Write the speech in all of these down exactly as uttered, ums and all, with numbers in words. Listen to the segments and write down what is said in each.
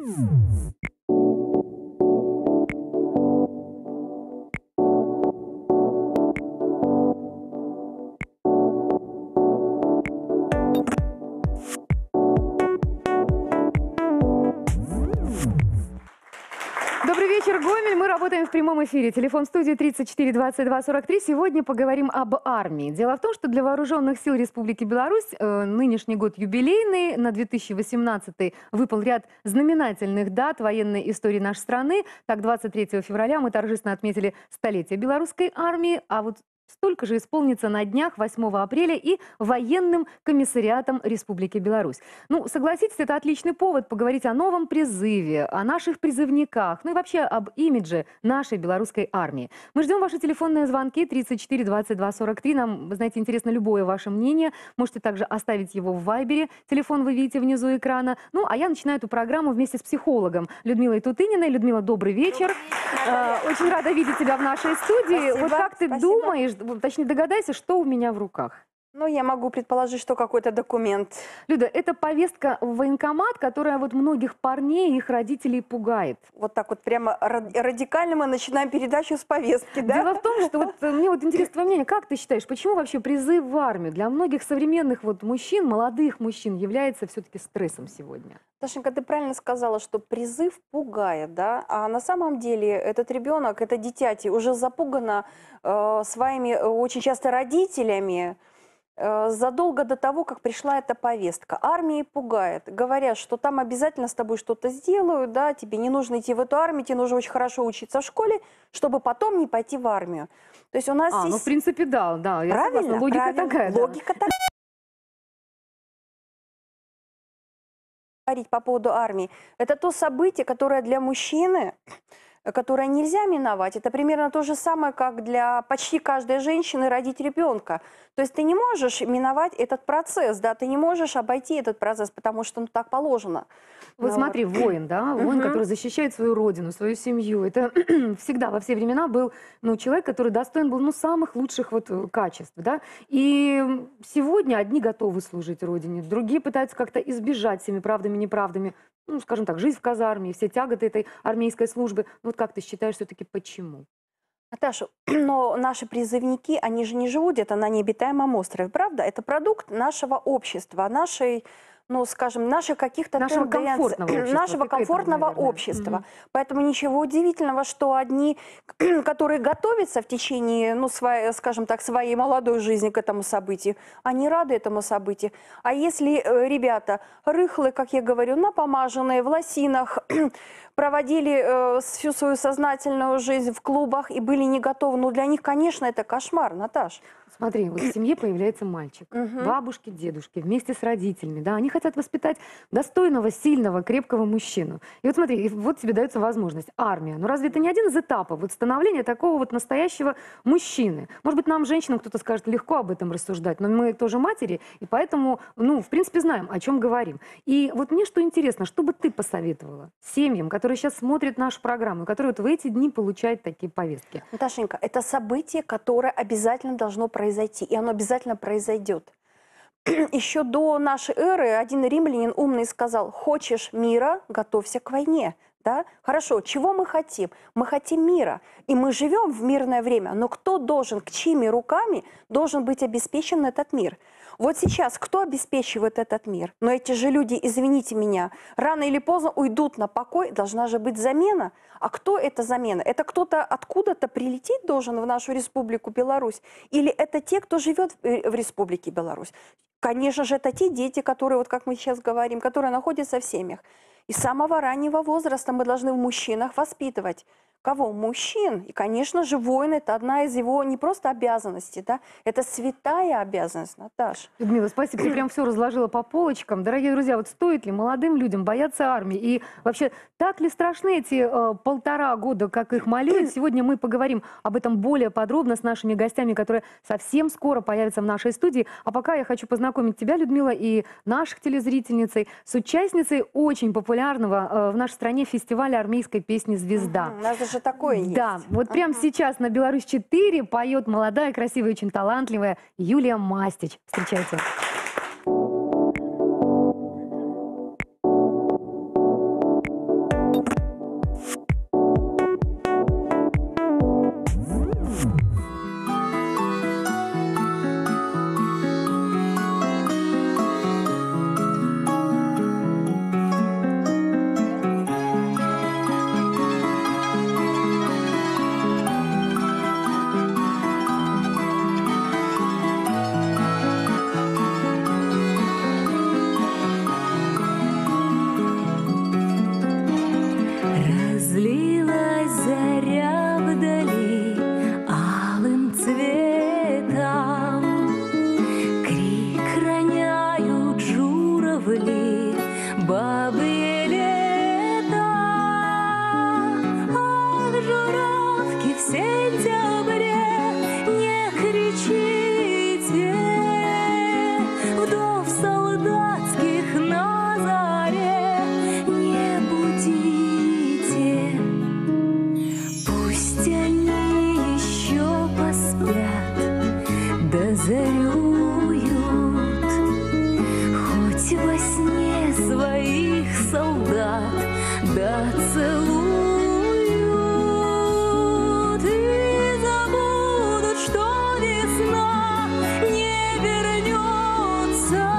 Добрый вечер, Гомель. Мы работаем в прямом эфире. Телефон студии тридцать четыре двадцать два сорок три. Сегодня поговорим об армии. Дело в том, что для вооруженных сил Республики Беларусь э, нынешний год юбилейный. На две тысячи восемнадцатый выпал ряд знаменательных дат военной истории нашей страны. Так, двадцать третьего февраля мы торжественно отметили столетие белорусской армии. А вот столько же исполнится на днях, восьмого апреля, и военным комиссариатом Республики Беларусь. Ну, согласитесь, это отличный повод поговорить о новом призыве, о наших призывниках, ну и вообще об имидже нашей белорусской армии. Мы ждем ваши телефонные звонки тридцать четыре двадцать два сорок три. Нам, вы знаете, интересно любое ваше мнение. Можете также оставить его в Вайбере. Телефон вы видите внизу экрана. Ну, а я начинаю эту программу вместе с психологом Людмилой Тутыниной. Людмила, добрый вечер. Добрый вечер. Очень рада видеть тебя в нашей студии. Спасибо, вот как ты спасибо. думаешь, точнее догадайся, что у меня в руках? Ну, я могу предположить, что какой-то документ. Люда, это повестка в военкомат, которая вот многих парней и их родителей пугает. Вот так вот прямо радикально мы начинаем передачу с повестки, да? Дело в том, что вот мне вот интересно твое мнение, как ты считаешь, почему вообще призыв в армию для многих современных вот мужчин, молодых мужчин, является все-таки стрессом сегодня? Дашенька, ты правильно сказала, что призыв пугает, да? А на самом деле этот ребенок, это дитяти, уже запугано э, своими э, очень часто родителями, задолго до того, как пришла эта повестка. Армии пугает. Говорят, что там обязательно с тобой что-то сделают, да, тебе не нужно идти в эту армию, тебе нужно очень хорошо учиться в школе, чтобы потом не пойти в армию. То есть у нас а, здесь... ну в принципе да, да. Я правильно, согласна. Логика правильно. такая. Логика да. такая. Говорить по поводу армии. Это то событие, которое для мужчины, которое нельзя миновать. Это примерно то же самое, как для почти каждой женщины родить ребенка. То есть ты не можешь миновать этот процесс, да, ты не можешь обойти этот процесс, потому что ну, так положено. Вот ну, смотри, вот. воин, да, воин, Угу. который защищает свою родину, свою семью. Это всегда, во все времена был ну, человек, который достоин был ну, самых лучших вот качеств, да. И сегодня одни готовы служить родине, другие пытаются как-то избежать всеми правдами, неправдами, ну, скажем так, жизнь в казарме, все тяготы этой армейской службы. Вот как ты считаешь, все-таки почему? Наташа, но наши призывники, они же не живут где-то на необитаемом острове, правда? Это продукт нашего общества, нашей, ну, скажем, наших каких-то нашего тенденций, комфортного общества. нашего комфортного этому, общества. Угу. Поэтому ничего удивительного, что одни, которые готовятся в течение, ну, своей, скажем так, своей молодой жизни к этому событию, они рады этому событию. А если э, ребята рыхлые, как я говорю, напомаженные, в лосинах, проводили э, всю свою сознательную жизнь в клубах и были не готовы, ну, для них, конечно, это кошмар, Наташ. Смотри, вот в семье появляется мальчик, Угу. бабушки, дедушки вместе с родителями, да, они хотят воспитать достойного, сильного, крепкого мужчину. И вот смотри, и вот тебе дается возможность. Армия. Ну разве это не один из этапов вот становления такого вот настоящего мужчины? Может быть, нам, женщинам, кто-то скажет, легко об этом рассуждать, но мы тоже матери, и поэтому, ну, в принципе, знаем, о чем говорим. И вот мне что интересно, что бы ты посоветовала семьям, которые сейчас смотрят нашу программу, которые вот в эти дни получают такие повестки? Наташенька, это событие, которое обязательно должно произойти. произойти, и оно обязательно произойдет. Еще до нашей эры один римлянин умный сказал: хочешь мира, готовься к войне. Да? Хорошо, чего мы хотим? Мы хотим мира, и мы живем в мирное время, но кто должен, к чьими руками должен быть обеспечен этот мир? Вот сейчас кто обеспечивает этот мир? Но эти же люди, извините меня, рано или поздно уйдут на покой, должна же быть замена. А кто эта замена? Это кто-то откуда-то прилететь должен в нашу Республику Беларусь? Или это те, кто живет в Республике Беларусь? Конечно же, это те дети, которые, вот как мы сейчас говорим, которые находятся в семьях. И с самого раннего возраста мы должны в мужчинах воспитывать. Кого? Мужчин. И, конечно же, воин – это одна из его не просто обязанностей, да? Это святая обязанность, Наташа. Людмила, спасибо, ты прям все разложила по полочкам. Дорогие друзья, вот стоит ли молодым людям бояться армии? И вообще, так ли страшны эти э, полтора года, как их молюют? Сегодня мы поговорим об этом более подробно с нашими гостями, которые совсем скоро появятся в нашей студии. А пока я хочу познакомить тебя, Людмила, и наших телезрительницей с участницей очень популярного э, в нашей стране фестиваля армейской песни «Звезда». Угу, у нас же такое есть. Да, вот прямо uh-huh. сейчас на Беларусь четыре поет молодая, красивая, очень талантливая Юлия Мастич. Встречайте. назад доцелуют и забудут, что весна не вернется.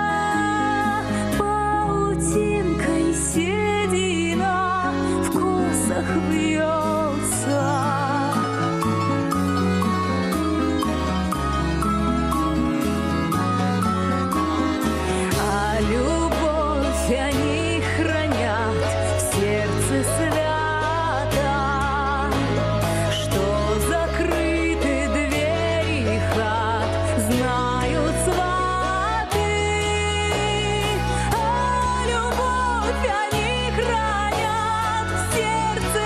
Паутинкой седина в косах вьется. А любовь они хранят в сердце свято, что закрыты двери хат, знают сваты. А любовь они хранят, в сердце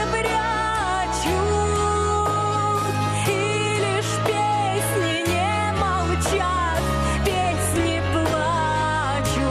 прячут, и лишь песни не молчат, песни плачут.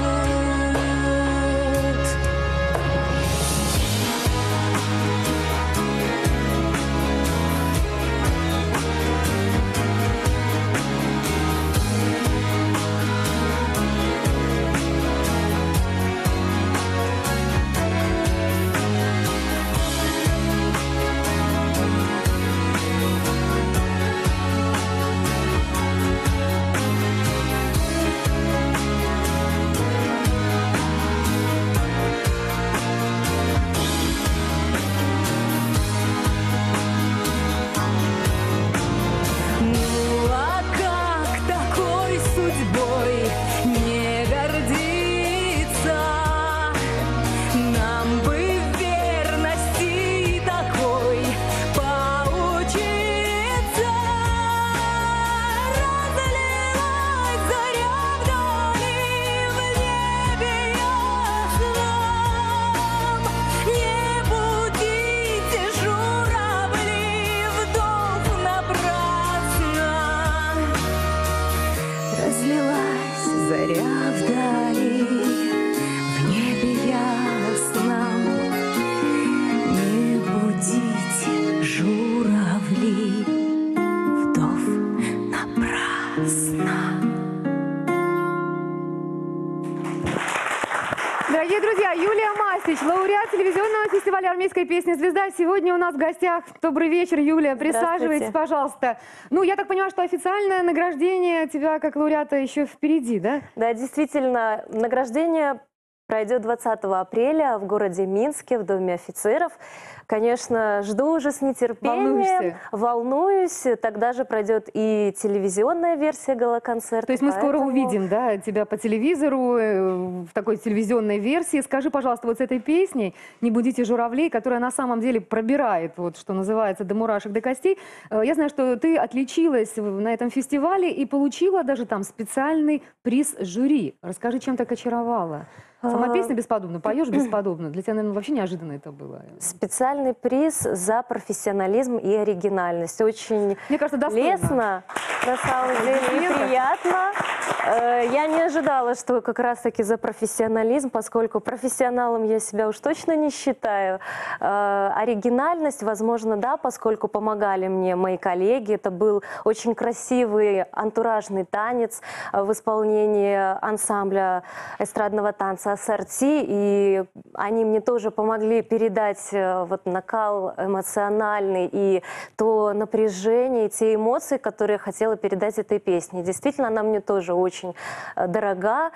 Ну а как такой судьбой не гордиться? Нам бы в верности такой поучиться. Разлилась заря вдали в небе ясном. Не будите, журавли, вдох напрасно. Разлилась заря вдали в небе ясном. Не будите, журавли, вдов напрасно. Дорогие друзья, Юлия Масич, лауреат телевизионного фестиваля «Армейская песня «Звезда». Сегодня у нас в гостях. Добрый вечер, Юлия. Присаживайтесь, Здравствуйте. пожалуйста. Ну, я так понимаю, что официальное награждение тебя как лауреата еще впереди, да? Да, действительно, награждение пройдет двадцатого апреля в городе Минске, в Доме офицеров. Конечно, жду уже с нетерпением, Волнуешься? волнуюсь. Тогда же пройдет и телевизионная версия гала-концерта. То есть мы скоро поэтому- увидим, да, тебя по телевизору, э, в такой телевизионной версии. Скажи, пожалуйста, вот с этой песней «Не будите журавлей», которая на самом деле пробирает, вот что называется, до мурашек, до костей. Э, Я знаю, что ты отличилась в- на этом фестивале и получила даже там специальный приз жюри. Расскажи, чем так очаровала? Сама А, песня бесподобна, поешь бесподобно. Для тебя, наверное, вообще неожиданно это было. Специальный приз за профессионализм и оригинальность. Очень Мне кажется, достойно. лестно, на самом деле, и приятно. Э, Я не ожидала, что как раз-таки за профессионализм, поскольку профессионалом я себя уж точно не считаю. Э, Оригинальность, возможно, да, поскольку помогали мне мои коллеги. Это был очень красивый антуражный танец э, в исполнении ансамбля эстрадного танца «Ассорти», и они мне тоже помогли передать э, вот накал эмоциональный и то напряжение, и те эмоции, которые я хотела передать этой песне. Действительно, она мне тоже очень э, дорога,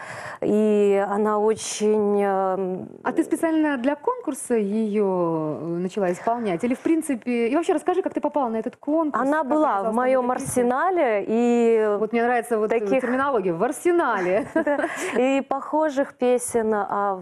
и она очень... э, А ты специально для конкурса ее начала исполнять? Или, в принципе... И вообще расскажи, как ты попала на этот конкурс? Она как была в оказалась моем на этой песне? арсенале, и, Вот мне нравится вот таких- терминология «в арсенале». и похожих песен о,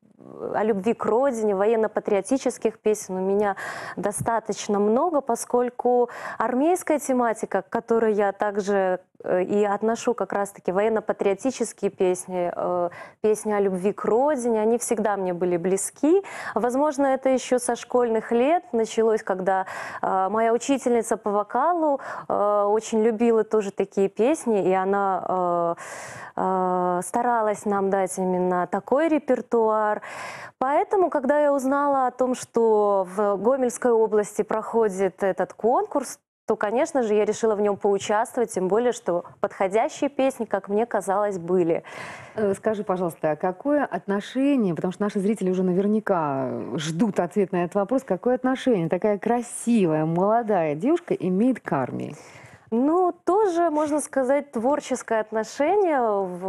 о любви к родине, военно-патриотических песен у меня достаточно много, поскольку армейская тематика, к которой я также э, и отношу как раз-таки военно-патриотические песни, э, песни о любви к родине, они всегда мне были близки. Возможно, это еще со школьных лет началось, когда э, моя учительница по вокалу э, очень любила тоже такие песни, и она э, э, старалась нам дать именно такой репертуар. Поэтому, когда я узнала о том, что в Гомельской области проходит этот конкурс, то, конечно же, я решила в нем поучаствовать, тем более, что подходящие песни, как мне казалось, были. Э, Скажи, пожалуйста, а какое отношение, потому что наши зрители уже наверняка ждут ответ на этот вопрос, какое отношение такая красивая, молодая девушка имеет к армии? Ну, тоже, можно сказать, творческое отношение.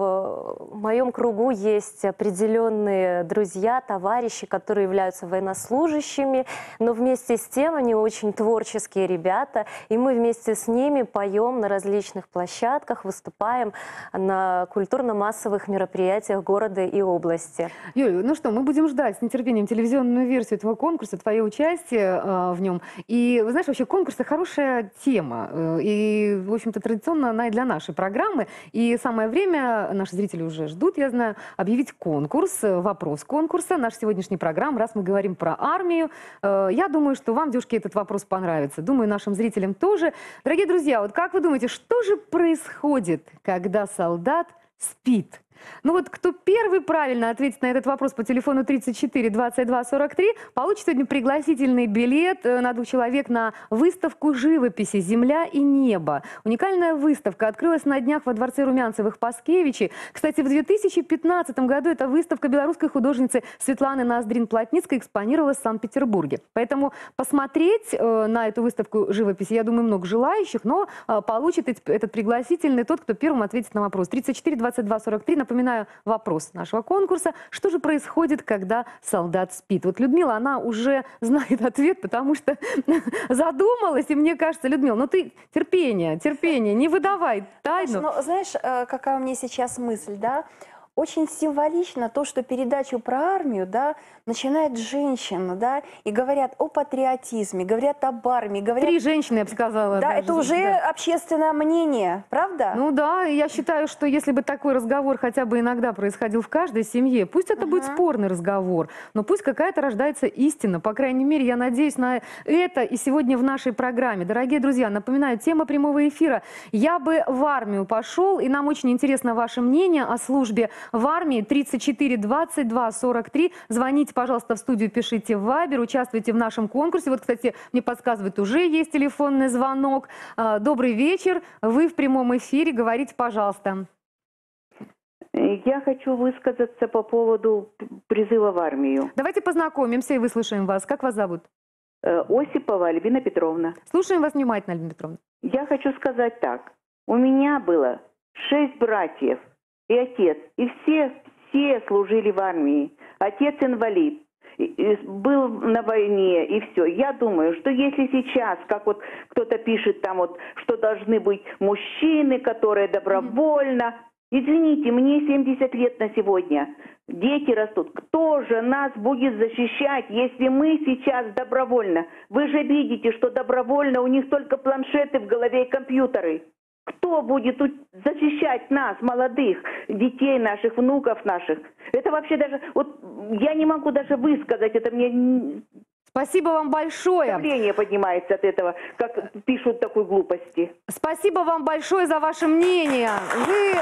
В моем кругу есть определенные друзья, товарищи, которые являются военнослужащими, но вместе с тем они очень творческие ребята, и мы вместе с ними поем на различных площадках, выступаем на культурно-массовых мероприятиях города и области. Юль, ну что, мы будем ждать с нетерпением телевизионную версию этого конкурса, твое участие э, в нем. И, вы знаешь, вообще конкурс – это хорошая тема. Э, и И, в общем-то, традиционно она и для нашей программы. И самое время, наши зрители уже ждут, я знаю, объявить конкурс, вопрос конкурса нашей сегодняшней программы. Раз мы говорим про армию, э, я думаю, что вам, девушки, этот вопрос понравится. Думаю, нашим зрителям тоже. Дорогие друзья, вот как вы думаете, что же происходит, когда солдат спит? Ну вот кто первый правильно ответит на этот вопрос по телефону тридцать четыре двадцать два сорок три, получит сегодня пригласительный билет на двух человек на выставку живописи «Земля и небо». Уникальная выставка открылась на днях во дворце Румянцевых Паскевичей. Кстати, в две тысячи пятнадцатом году эта выставка белорусской художницы Светланы Ноздрин-Плотницкой экспонировалась в Санкт-Петербурге. Поэтому посмотреть э, на эту выставку живописи, я думаю, много желающих, но э, получит этот пригласительный тот, кто первым ответит на вопрос. тридцать четыре двадцать два сорок три. Напоминаю, вопрос нашего конкурса. Что же происходит, когда солдат спит? Вот Людмила, она уже знает ответ, потому что задумалась. И мне кажется, Людмила, ну ты терпение, терпение, не выдавай тайну. Ну, знаешь, э, какая у меня сейчас мысль, да? Очень символично то, что передачу про армию, да, начинает женщина, да, и говорят о патриотизме, говорят об армии, говорят... Три женщины, я бы сказала. Да, даже, это уже да. общественное мнение, правда? Ну да, и я считаю, что если бы такой разговор хотя бы иногда происходил в каждой семье, пусть это будет Ага. спорный разговор, но пусть какая-то рождается истина. По крайней мере, я надеюсь на это и сегодня в нашей программе. Дорогие друзья, напоминаю, тема прямого эфира «Я бы в армию пошел», и нам очень интересно ваше мнение о службе в армии. Тридцать четыре двадцать два сорок три. Звоните, пожалуйста, в студию, пишите в Вайбер, участвуйте в нашем конкурсе. Вот, кстати, мне подсказывают, уже есть телефонный звонок. А, Добрый вечер. Вы в прямом эфире. Говорите, пожалуйста. Я хочу высказаться по поводу призыва в армию. Давайте познакомимся и выслушаем вас. Как вас зовут? Э, Осипова Альбина Петровна. Слушаем вас внимательно, Альбина Петровна. Я хочу сказать так. У меня было шесть братьев и отец. И все, все служили в армии. Отец инвалид. И- и был на войне и все. Я думаю, что если сейчас, как вот кто-то пишет там вот, что должны быть мужчины, которые добровольно... Извините, мне семьдесят лет на сегодня. Дети растут. Кто же нас будет защищать, если мы сейчас добровольно? Вы же видите, что добровольно у них только планшеты в голове и компьютеры. Кто будет у- защищать нас, молодых, детей наших, внуков наших? Это вообще даже... Вот я не могу даже высказать, это мне... н- Спасибо вам большое. Давление поднимается от этого, как пишут такой глупости. Спасибо вам большое за ваше мнение. Вы,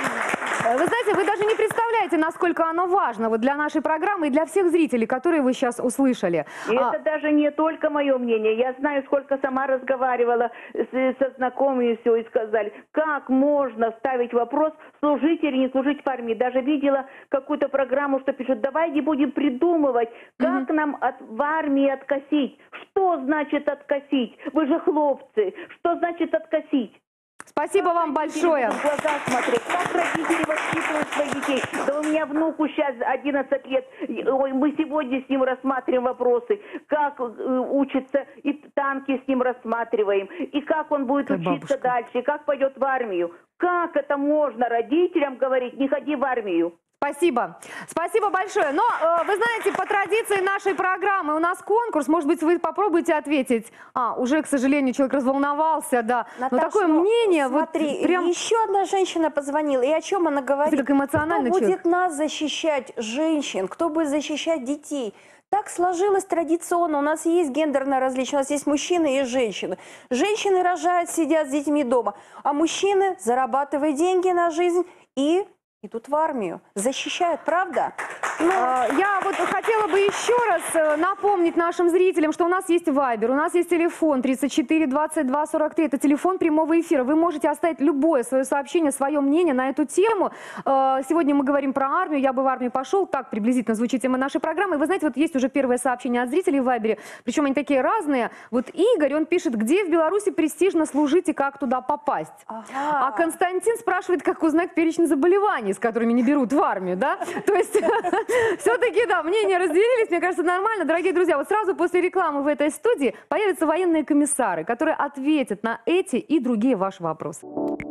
вы знаете, вы даже не представляете, насколько оно важно вот для нашей программы и для всех зрителей, которые вы сейчас услышали. И А, это даже не только мое мнение. Я знаю, сколько сама разговаривала с- со знакомыми, все, и сказали, как можно ставить вопрос, служить или не служить в армии. Даже видела какую-то программу, что пишут, давайте будем придумывать, как нам от, в армии откосить. Что значит откосить? Вы же хлопцы. Что значит откосить? спасибо вам большое. В глаза смотреть. Как родители воспитывают своих детей? Да у меня внуку сейчас одиннадцать лет. Ой, мы сегодня с ним рассматриваем вопросы. Как э, учится, и танки с ним рассматриваем. И как он будет Какая учиться бабушка. дальше. И как пойдет в армию. Как это можно родителям говорить, не ходи в армию? Спасибо. Спасибо большое. Но, э, вы знаете, по традиции нашей программы у нас конкурс. Может быть, вы попробуйте ответить. А, уже, к сожалению, человек разволновался, да. Но Наташ, такое ну, мнение, смотри, вот прям... еще одна женщина позвонила, и о чем она говорит? Ты как эмоциональный Кто человек. будет нас защищать, женщин? Кто будет защищать детей? Так сложилось традиционно. У нас есть гендерное различие, у нас есть мужчины и женщины. Женщины рожают, сидят с детьми дома, а мужчины зарабатывают деньги на жизнь и идут в армию, защищают, правда? Ну, А, Я вот хотела бы еще раз э, напомнить нашим зрителям, что у нас есть Вайбер, у нас есть телефон тридцать четыре двадцать два сорок три. Это телефон прямого эфира. Вы можете оставить любое свое сообщение, свое мнение на эту тему. Э, Сегодня мы говорим про армию. Я бы в армию пошел. Так приблизительно звучит тема нашей программы. И вы знаете, вот есть уже первое сообщение от зрителей в Вайбере. Причем они такие разные. Вот Игорь, он пишет, где в Беларуси престижно служить и как туда попасть. ага. А Константин спрашивает, как узнать перечень заболеваний, с которыми не берут в армию, да? То есть все-таки, да, мнения разделились, мне кажется, нормально. Дорогие друзья, вот сразу после рекламы в этой студии появятся военные комиссары, которые ответят на эти и другие ваши вопросы.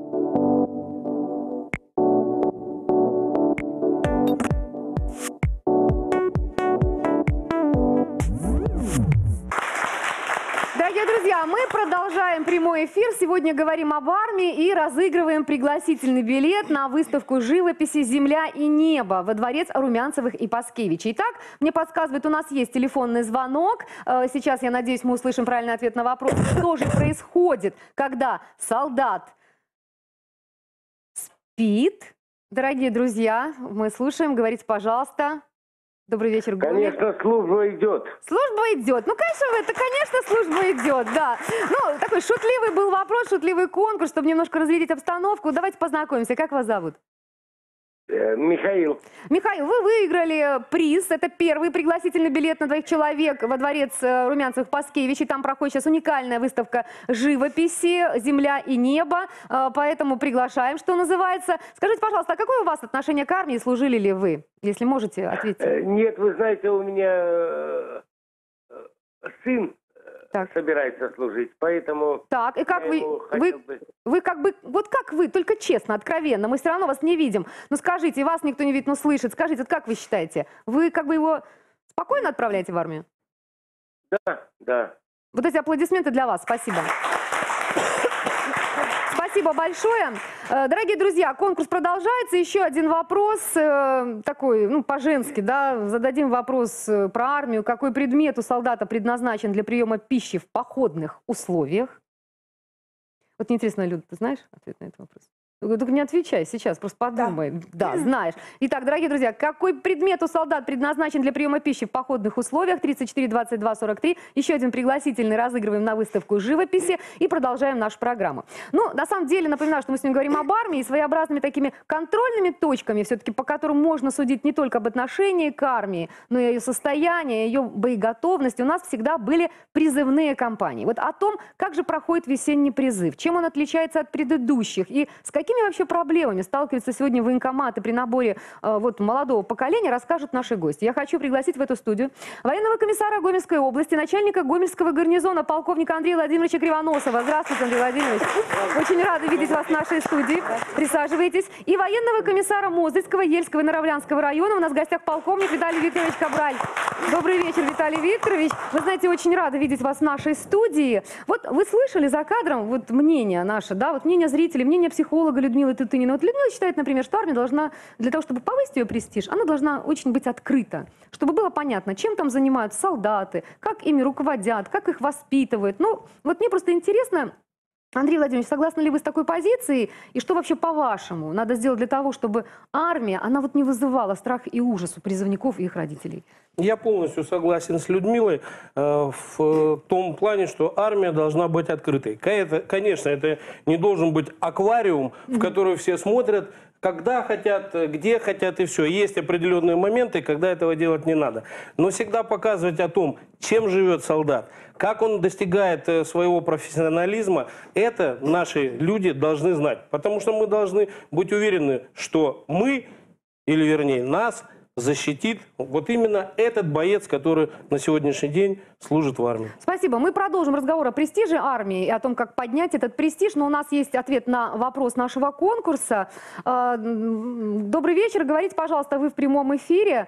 Дорогие друзья, мы продолжаем прямой эфир. Сегодня говорим об армии и разыгрываем пригласительный билет на выставку живописи «Земля и небо» во дворец Румянцевых и Паскевичей. Итак, мне подсказывает, у нас есть телефонный звонок. Э, Сейчас, я надеюсь, мы услышим правильный ответ на вопрос, что же происходит, когда солдат спит. Дорогие друзья, мы слушаем. Говорите, пожалуйста. Добрый вечер, Гомель. Конечно, служба идет. Служба идет. Ну, конечно, это, конечно, служба идет, да. Ну, такой шутливый был вопрос, шутливый конкурс, чтобы немножко разрядить обстановку. Давайте познакомимся. Как вас зовут? Э, Михаил, Михаил, вы выиграли приз. Это первый пригласительный билет на двоих человек во дворец э, Румянцевых Паскевичей. Там проходит сейчас уникальная выставка живописи «Земля и небо». Э, Поэтому приглашаем, что называется. Скажите, пожалуйста, а какое у вас отношение к армии? Служили ли вы? Если можете, ответьте. э, нет, вы знаете, у меня э, э, сын э, Так. собирается служить, поэтому Так, и как я вы, его вы, хотел бы- вы как бы, вот как вы, только честно, откровенно, мы все равно вас не видим. Ну скажите, и вас никто не видит, но слышит. Скажите, вот как вы считаете, вы как бы его спокойно отправляете в армию? Да, да. Вот эти аплодисменты для вас, спасибо. Спасибо большое. Э, Дорогие друзья, конкурс продолжается. Еще один вопрос, э, такой, ну, по-женски, да, зададим вопрос э, про армию. Какой предмет у солдата предназначен для приема пищи в походных условиях? Вот мне интересно, Люда, ты знаешь ответ на этот вопрос? Только не отвечай сейчас, просто подумай. Да, знаешь. Итак, дорогие друзья, какой предмет у солдат предназначен для приема пищи в походных условиях? тридцать четыре двадцать два сорок три. Еще один пригласительный разыгрываем на выставку живописи и продолжаем нашу программу. Ну, на самом деле, напоминаю, что мы сегодня говорим об армии и своеобразными такими контрольными точками, все-таки по которым можно судить не только об отношении к армии, но и о ее состоянии, ее боеготовности. У нас всегда были призывные кампании. Вот о том, как же проходит весенний призыв, чем он отличается от предыдущих и с какими вообще проблемами сталкиваются сегодня военкоматы при наборе э, вот, молодого поколения, расскажут наши гости. Я хочу пригласить в эту студию военного комиссара Гомельской области, начальника Гомельского гарнизона, полковника Андрея Владимировича Кривоносова. Здравствуйте, Андрей Владимирович. Очень рада видеть вас в нашей студии. Присаживайтесь. И военного комиссара Мозырского, Ельского и Наравлянского района. У нас в гостях полковник Виталий Викторович Кабраль. Добрый вечер, Виталий Викторович. Вы знаете, очень рада видеть вас в нашей студии. Вот вы слышали за кадром вот мнение наше, да, вот мнение зрителей, мнение психолога Людмилы Тытынина. Вот Людмила считает, например, что армия должна, для того, чтобы повысить ее престиж, она должна очень быть открыта, чтобы было понятно, чем там занимаются солдаты, как ими руководят, как их воспитывают. Ну, вот мне просто интересно, Андрей Владимирович, согласны ли вы с такой позицией? И что вообще, по-вашему, надо сделать для того, чтобы армия, она вот не вызывала страх и ужас у призывников и их родителей? Я полностью согласен с Людмилой э, в э, том плане, что армия должна быть открытой. Ка- Конечно, это не должен быть аквариум, в который все смотрят, когда хотят, где хотят и все. Есть определенные моменты, когда этого делать не надо. Но всегда показывать о том, чем живет солдат, как он достигает э, своего профессионализма, это наши люди должны знать. Потому что мы должны быть уверены, что мы, или вернее нас, защитит вот именно этот боец, который на сегодняшний день служит в армии. Спасибо. Мы продолжим разговор о престиже армии и о том, как поднять этот престиж. Но у нас есть ответ на вопрос нашего конкурса. Э, Добрый вечер. Говорите, пожалуйста, вы в прямом эфире.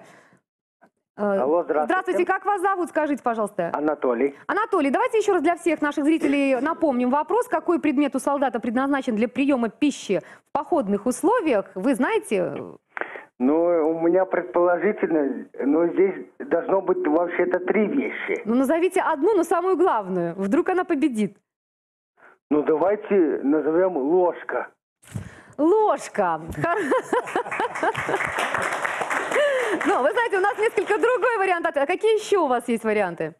Э, Алло, здравствуйте. Здравствуйте. Как вас зовут? Скажите, пожалуйста. Анатолий. Анатолий, давайте еще раз для всех наших зрителей напомним вопрос. Какой предмет у солдата предназначен для приема пищи в походных условиях? Вы знаете? Ну, у меня предположительно, но здесь должно быть вообще-то три вещи. Ну, назовите одну, но самую главную. Вдруг она победит. Ну, давайте назовем ложка. ложка. Ну, вы знаете, у нас несколько другой вариант ответа. Какие еще у вас есть варианты?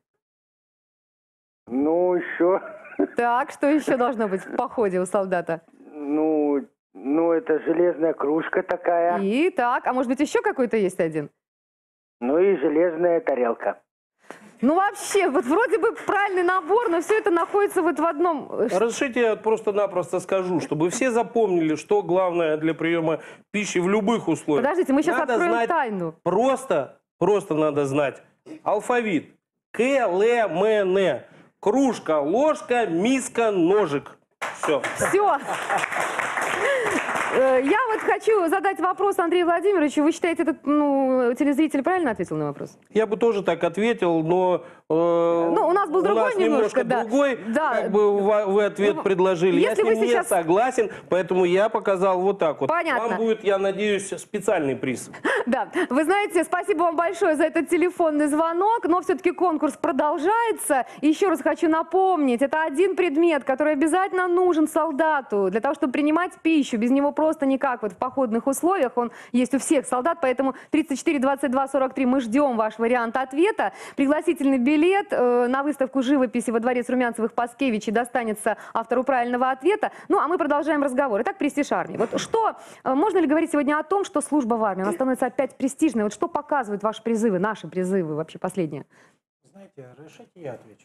Ну, еще, Так, что еще должно быть в походе у солдата? ну, ну, это железная кружка такая, И так, а может быть еще какой-то есть один? ну и железная тарелка. Ну вообще, вот вроде бы правильный набор, но все это находится вот в одном. э, ш- Разрешите, я просто-напросто скажу, чтобы все запомнили, что главное для приема пищи в любых условиях. Подождите, мы сейчас Надо откроем знать тайну. Просто, просто надо знать алфавит. К, Л, М, Н. Кружка, ложка, миска, ножик. Все. Все. Я вот хочу задать вопрос Андрею Владимировичу. Вы считаете, этот ну, телезритель правильно ответил на вопрос? Я бы тоже так ответил, но э, Ну, у нас был другой нас немножко, да. другой, Да. как бы вы, вы ответ Ну, предложили. Я с если вы ним сейчас- не согласен, поэтому я показал вот так вот. Понятно. Вам будет, я надеюсь, специальный приз. Да, вы знаете, спасибо вам большое за этот телефонный звонок, но все-таки конкурс продолжается. И еще раз хочу напомнить, это один предмет, который обязательно нужен солдату для того, чтобы принимать пищу. Без него просто никак вот в походных условиях. Он есть у всех солдат, поэтому тридцать четыре двадцать два сорок три мы ждем ваш вариант ответа. Пригласительный билет э, на выставку живописи во дворец Румянцевых-Паскевичей достанется автору правильного ответа. Ну, а мы продолжаем разговор. Итак, престиж армии. Вот что, э, можно ли говорить сегодня о том, что служба в армии, она становится опять престижной? Вот что показывают ваши призывы, наши призывы вообще последние? Знаете, разрешите я отвечу.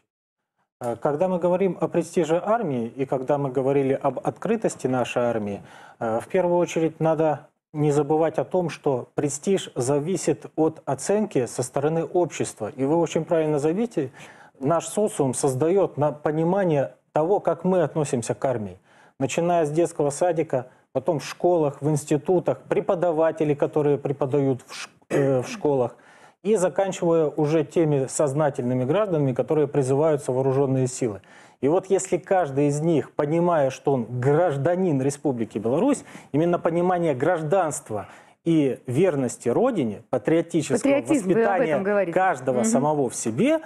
Э, Когда мы говорим о престиже армии и когда мы говорили об открытости нашей армии, э, в первую очередь надо не забывать о том, что престиж зависит от оценки со стороны общества. И вы очень правильно заметили, наш социум создает на понимание того, как мы относимся к армии. Начиная с детского садика, потом в школах, в институтах, преподаватели, которые преподают в, ш- э, в школах, и заканчивая уже теми сознательными гражданами, которые призываются в вооруженные силы. И вот если каждый из них, понимая, что он гражданин Республики Беларусь, именно понимание гражданства и верности Родине, патриотического Патриотизм, вы об этом воспитания говорите. каждого Мгм. самого в себе,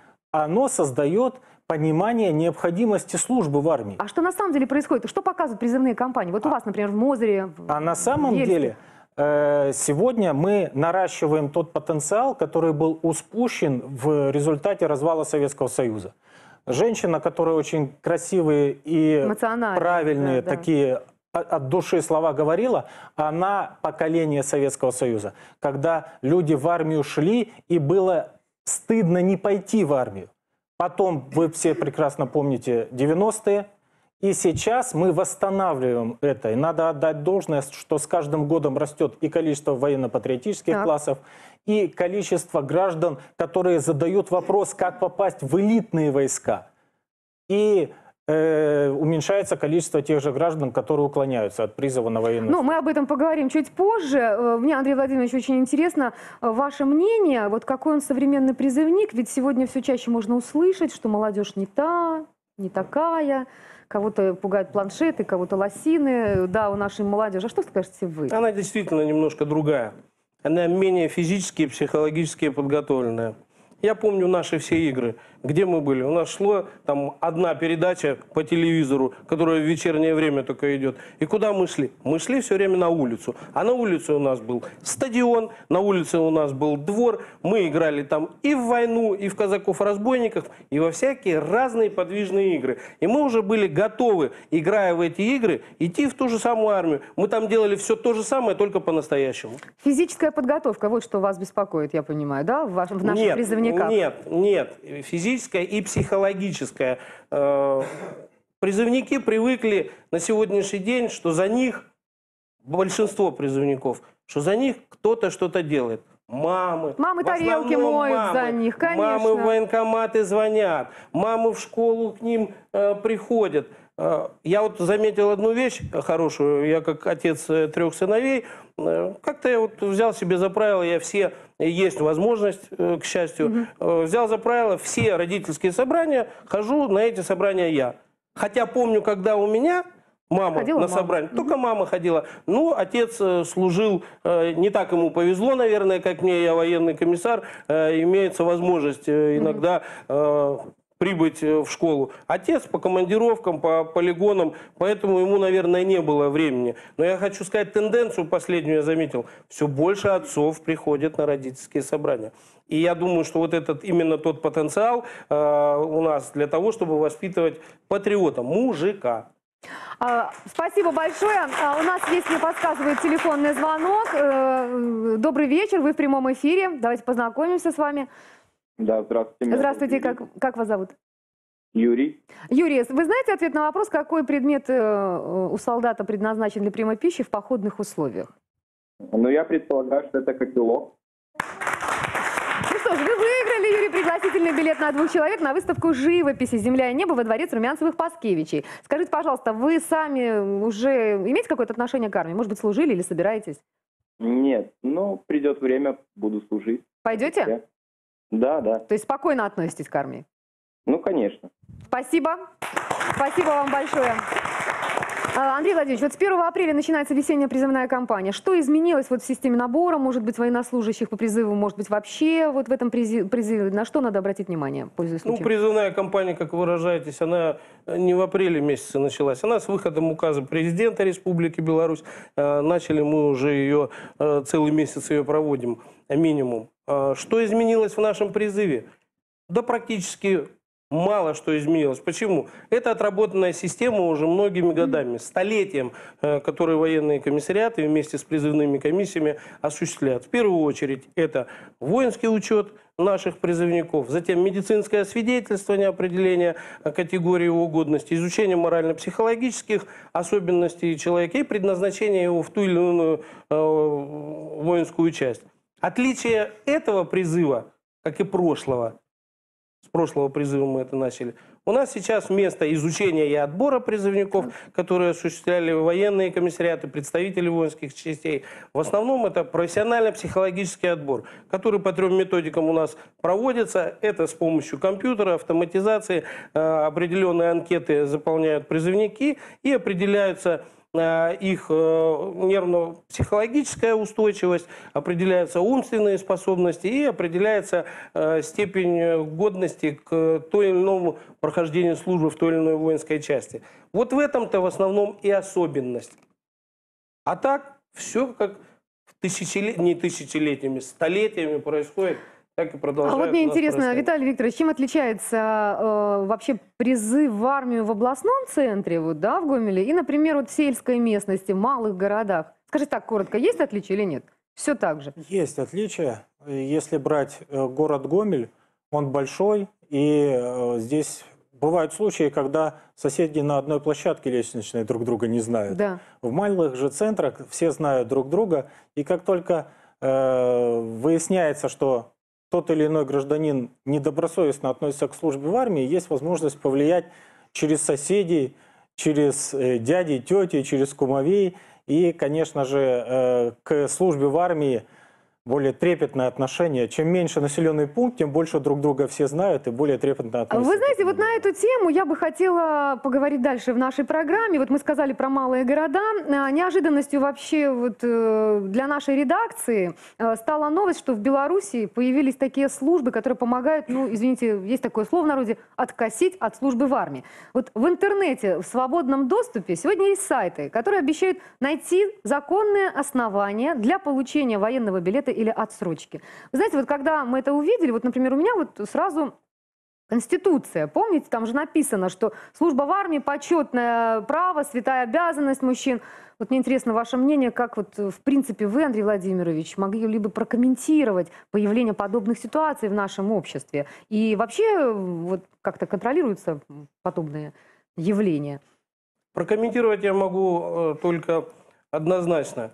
оно создает понимание необходимости службы в армии. А что на самом деле происходит? Что показывают призывные кампании? Вот у вас, например, в Мозыре. в- А на самом в Ельце. деле э, сегодня мы наращиваем тот потенциал, который был успущен в результате развала Советского Союза. Женщина, которая очень красивые и Эмоциональная, правильные да, да. такие о- от души слова говорила, она поколение Советского Союза, когда люди в армию шли, и было стыдно не пойти в армию. Потом, вы все прекрасно помните, девяностые, и сейчас мы восстанавливаем это. И надо отдать должное, что с каждым годом растет и количество военно-патриотических Так. классов, и количество граждан, которые задают вопрос, как попасть в элитные войска. И э, уменьшается количество тех же граждан, которые уклоняются от призыва на военную Ну, мы об этом поговорим чуть позже. Э, Мне, Андрей Владимирович, очень интересно э, ваше мнение. Вот какой он современный призывник? Ведь сегодня все чаще можно услышать, что молодежь не та, не такая. Кого-то пугают планшеты, кого-то лосины. Да, у нашей молодежи. А что скажете вы? Она действительно немножко другая. Она менее физически и психологически подготовленная. Я помню наши все игры, где мы были. У нас шло там одна передача по телевизору, которая в вечернее время только идет. И куда мы шли? Мы шли все время на улицу. А на улице у нас был стадион, на улице у нас был двор. Мы играли там и в войну, и в казаков-разбойников, и во всякие разные подвижные игры. И мы уже были готовы, играя в эти игры, идти в ту же самую армию. Мы там делали все то же самое, только по-настоящему. Физическая подготовка, вот что вас беспокоит, я понимаю, да, в, вашем, в наших Нет, призывниках? Нет, нет. Физическая и психологическая. Э, Призывники привыкли на сегодняшний день, что за них, большинство призывников, что за них кто-то что-то делает. Мамы. Мамы в тарелки основном моют за них, конечно. Мамы в военкоматы звонят, мамы в школу к ним э, приходят. Э, я вот заметил одну вещь хорошую. Я как отец э, трех сыновей, э, как-то я вот взял себе за правило, я все, есть возможность, э, к счастью, э, взял за правило все родительские собрания, хожу на эти собрания я. Хотя помню, когда у меня мама Ходила на мама. собрание, только мама ходила. Ну, отец э, служил, э, не так ему повезло, наверное, как мне, я военный комиссар, э, имеется возможность э, иногда э, прибыть в школу. Отец по командировкам, по полигонам, поэтому ему, наверное, не было времени. Но я хочу сказать, тенденцию последнюю я заметил. Все больше отцов приходят на родительские собрания. И я думаю, что вот этот именно тот потенциал э, у нас для того, чтобы воспитывать патриота, мужика. А, спасибо большое. А, у нас есть, мне подсказывает, телефонный звонок. Э, добрый вечер, вы в прямом эфире. Давайте познакомимся с вами. Да, здравствуйте. Меня Здравствуйте, зовут как, как вас зовут? Юрий. Юрий, вы знаете ответ на вопрос, какой предмет э, у солдата предназначен для прямой пищи в походных условиях? Ну, я предполагаю, что это котелок. Ну что ж, вы выиграли, Юрий, пригласительный билет на двух человек на выставку живописи «Земля и небо» во дворец Румянцевых-Паскевичей. Скажите, пожалуйста, вы сами уже имеете какое-то отношение к армии? Может быть, служили или собираетесь? Нет, ну, придет время, буду служить. Пойдете? Я- Да, да. То есть спокойно относитесь к армии? Ну, конечно. Спасибо. Спасибо вам большое. А, Андрей Владимирович, вот с первого апреля начинается весенняя призывная кампания. Что изменилось вот в системе набора, может быть, военнослужащих по призыву, может быть, вообще вот в этом призи- призыве? На что надо обратить внимание, пользуясь Ну, случаем? призывная кампания, как вы выражаетесь, она не в апреле месяце началась. Она с выходом указа президента Республики Беларусь. Э, Начали мы уже ее, э, целый месяц ее проводим, э, минимум. Э, Что изменилось в нашем призыве? Да практически мало что изменилось. Почему? Это отработанная система уже многими годами, столетием, э, которые военные комиссариаты вместе с призывными комиссиями осуществляют. В первую очередь это воинский учет наших призывников, затем медицинское освидетельствование, определение э, категории его годности, изучение морально-психологических особенностей человека и предназначение его в ту или иную э, воинскую часть. Отличие этого призыва, как и прошлого, с прошлого призыва мы это начали. У нас сейчас вместо изучения и отбора призывников, которые осуществляли военные комиссариаты, представители воинских частей, в основном это профессионально-психологический отбор, который по трем методикам у нас проводится. Это с помощью компьютера, автоматизации, э, определенные анкеты заполняют призывники и определяются их нервно-психологическая устойчивость, определяются умственные способности и определяется э, степень годности к той или иному прохождению службы в той или иной воинской части. Вот в этом-то в основном и особенность. А так все как тысячелет... не тысячелетиями, столетиями происходит. Так и А продолжает вот мне у нас интересно, происходить. Виталий Викторович, чем отличается э, вообще призыв в армию в областном центре, вот, да, в Гомеле, и, например, вот в сельской местности, в малых городах? Скажите так коротко, есть отличия или нет? Все так же. Есть отличия. Если брать э, город Гомель, он большой, и э, здесь бывают случаи, когда соседи на одной площадке лестничной друг друга не знают. Да. В малых же центрах все знают друг друга, и как только э, выясняется, что тот или иной гражданин недобросовестно относится к службе в армии, есть возможность повлиять через соседей, через э, дядей, тети, через кумовей. И, конечно же, э, к службе в армии более трепетное отношение. Чем меньше населенный пункт, тем больше друг друга все знают и более трепетно относятся. Вы знаете, вот на эту тему я бы хотела поговорить дальше в нашей программе. Вот мы сказали про малые города. А, Неожиданностью вообще вот э, для нашей редакции э, стала новость, что в Беларуси появились такие службы, которые помогают, ну, извините, есть такое слово в народе, откосить от службы в армии. Вот в интернете, в свободном доступе сегодня есть сайты, которые обещают найти законные основания для получения военного билета или отсрочки. Вы знаете, вот когда мы это увидели, вот, например, у меня вот сразу Конституция, помните, там же написано, что служба в армии – почетное право, святая обязанность мужчин. Вот мне интересно ваше мнение, как вот в принципе вы, Андрей Владимирович, могли либо прокомментировать появление подобных ситуаций в нашем обществе и вообще вот как-то контролируются подобные явления? Прокомментировать я могу э, только однозначно.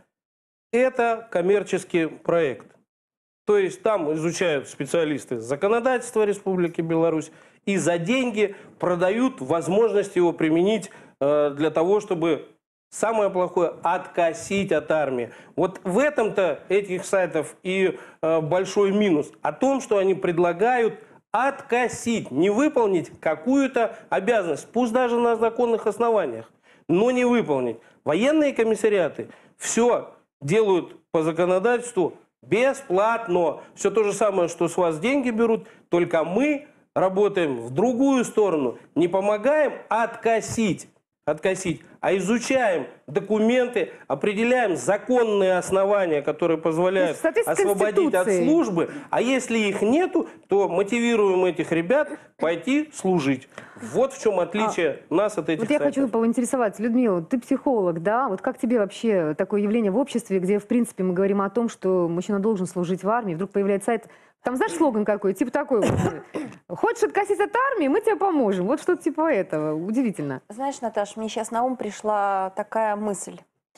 Это коммерческий проект. То есть там изучают специалисты законодательства Республики Беларусь и за деньги продают возможность его применить э, для того, чтобы, самое плохое, откосить от армии. Вот в этом-то этих сайтов и э, большой минус. О том, что они предлагают откосить, не выполнить какую-то обязанность, пусть даже на законных основаниях, но не выполнить. Военные комиссариаты все делают по законодательству бесплатно. Все то же самое, что с вас деньги берут, только мы работаем в другую сторону. Не помогаем откосить, откосить, а изучаем документы, определяем законные основания, которые позволяют То есть, освободить от Конституции. службы. А если их нету, то мотивируем этих ребят пойти служить. Вот в чем отличие а, нас от этих Вот я сайтов. хочу поинтересоваться, Людмила, ты психолог, да? Вот как тебе вообще такое явление в обществе, где, в принципе, мы говорим о том, что мужчина должен служить в армии, вдруг появляется сайт, там, знаешь, слоган какой, типа такой вот, хочешь откосить от армии, мы тебе поможем. Вот что-то типа этого. Удивительно. Знаешь, Наташа, мне сейчас на ум пришла такая мысль.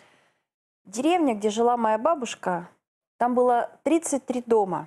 Деревня, где жила моя бабушка, там было тридцать три дома.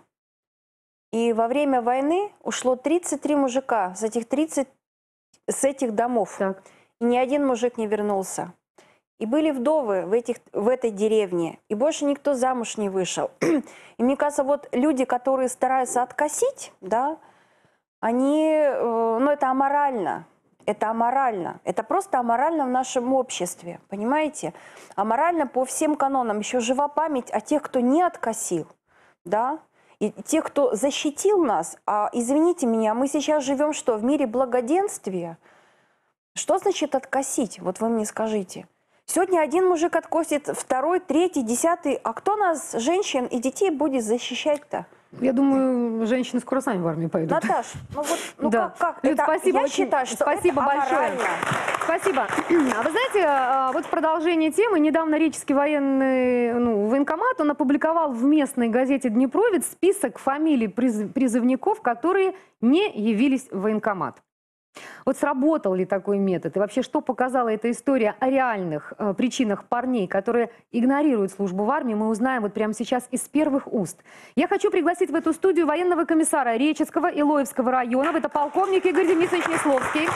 И во время войны ушло тридцать три мужика с этих, тридцать, с этих домов. Так. И ни один мужик не вернулся. И были вдовы в, этих, в этой деревне. И больше никто замуж не вышел. И мне кажется, вот люди, которые стараются откосить, да, они, э, ну это аморально. Это аморально. Это просто аморально в нашем обществе. Понимаете? Аморально по всем канонам. Еще жива память о тех, кто не откосил. Да? И тех, кто защитил нас. А извините меня, мы сейчас живем что? В мире благоденствия? Что значит откосить? Вот вы мне скажите. Сегодня один мужик откосит, второй, третий, десятый. А кто нас, женщин и детей, будет защищать-то? Я думаю, женщины скоро сами в армию пойдут. Наташ, ну вот ну Да. как? как? Люд, Это, спасибо я очень. считаю, что Спасибо это большое. аморально. Спасибо. А вы знаете, а, вот в продолжение темы, недавно Речский военный ну, военкомат, он опубликовал в местной газете «Днепровец» список фамилий приз- призывников, которые не явились в военкомат. Вот сработал ли такой метод? И вообще, что показала эта история о реальных э, причинах парней, которые игнорируют службу в армии, мы узнаем вот прямо сейчас из первых уст. Я хочу пригласить в эту студию военного комиссара Реческого и Илоевского районов. Это полковник Игорь Денисович Несловский.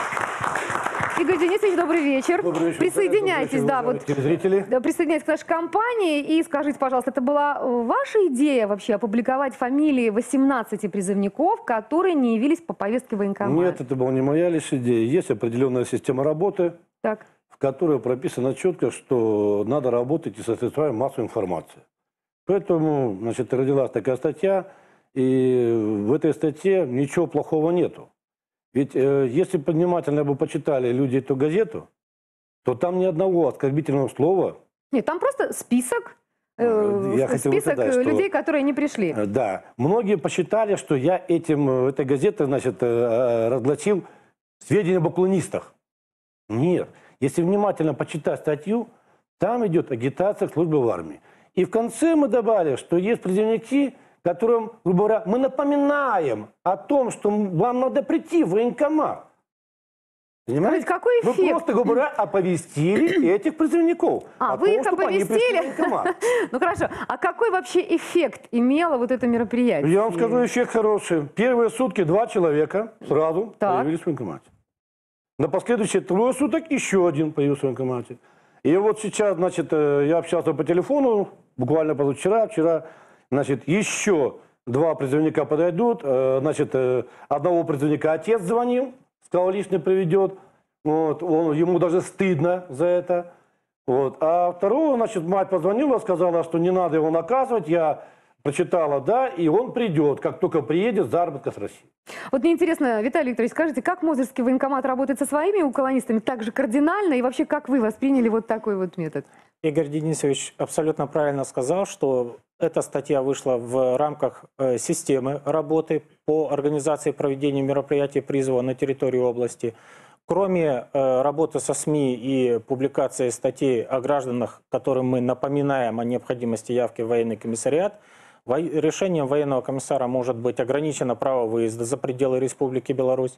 Игорь Денисович, добрый вечер. Добрый вечер. Присоединяйтесь, Добрый вечер, да, вот, телезрители. да, присоединяйтесь к нашей компании и скажите, пожалуйста, это была ваша идея вообще опубликовать фамилии восемнадцати призывников, которые не явились по повестке военкомата? Нет, это была не моя лишь идея. Есть определенная система работы, Так. в которой прописано четко, что надо работать и со средствами массовой информации. Поэтому, значит, родилась такая статья, и в этой статье ничего плохого нету. Ведь э, если бы внимательно бы почитали люди эту газету, то там ни одного оскорбительного слова. Нет, там просто список, э, Я хотел бы список сказать, что- людей, которые не пришли. Э, Да, многие посчитали, что я этим, э, этой газетой, значит, э, разгласил сведения об уклонистах. Нет. Если внимательно почитать статью, там идет агитация к службе в армии. И в конце мы добавили, что есть призывники, которым, грубо говоря, мы напоминаем о том, что вам надо прийти в военкомат. Понимаете? Скажите, какой Мы эффект? просто, грубо говоря, оповестили этих призывников. А, о вы том, их чтобы они пришли в оповестили? военкомат. Ну хорошо, а какой вообще эффект имело вот это мероприятие? Я вам скажу, эффект хороший. Первые сутки два человека сразу Так. появились в военкомате. На последующие трое суток еще один появился в военкомате. И вот сейчас, значит, э, я общался по телефону, буквально позавчера, вчера, значит, еще два призывника подойдут. Э, Значит, э, одного призывника отец звонил, сказал, лично приведет. Вот, он, ему даже стыдно за это. Вот. А второго, значит, мать позвонила, сказала, что не надо его наказывать. Я прочитала, да, и он придет, как только приедет с заработка с России. Вот мне интересно, Виталий Викторович, скажите, как Мозырский военкомат работает со своими уклонистами так же кардинально? И вообще, как вы восприняли вот такой вот метод? Игорь Денисович абсолютно правильно сказал, что эта статья вышла в рамках э, системы работы по организации и проведению мероприятий призыва на территории области. Кроме э, работы со СМИ и публикации статей о гражданах, которым мы напоминаем о необходимости явки в военный комиссариат, во- решением военного комиссара может быть ограничено право выезда за пределы Республики Беларусь.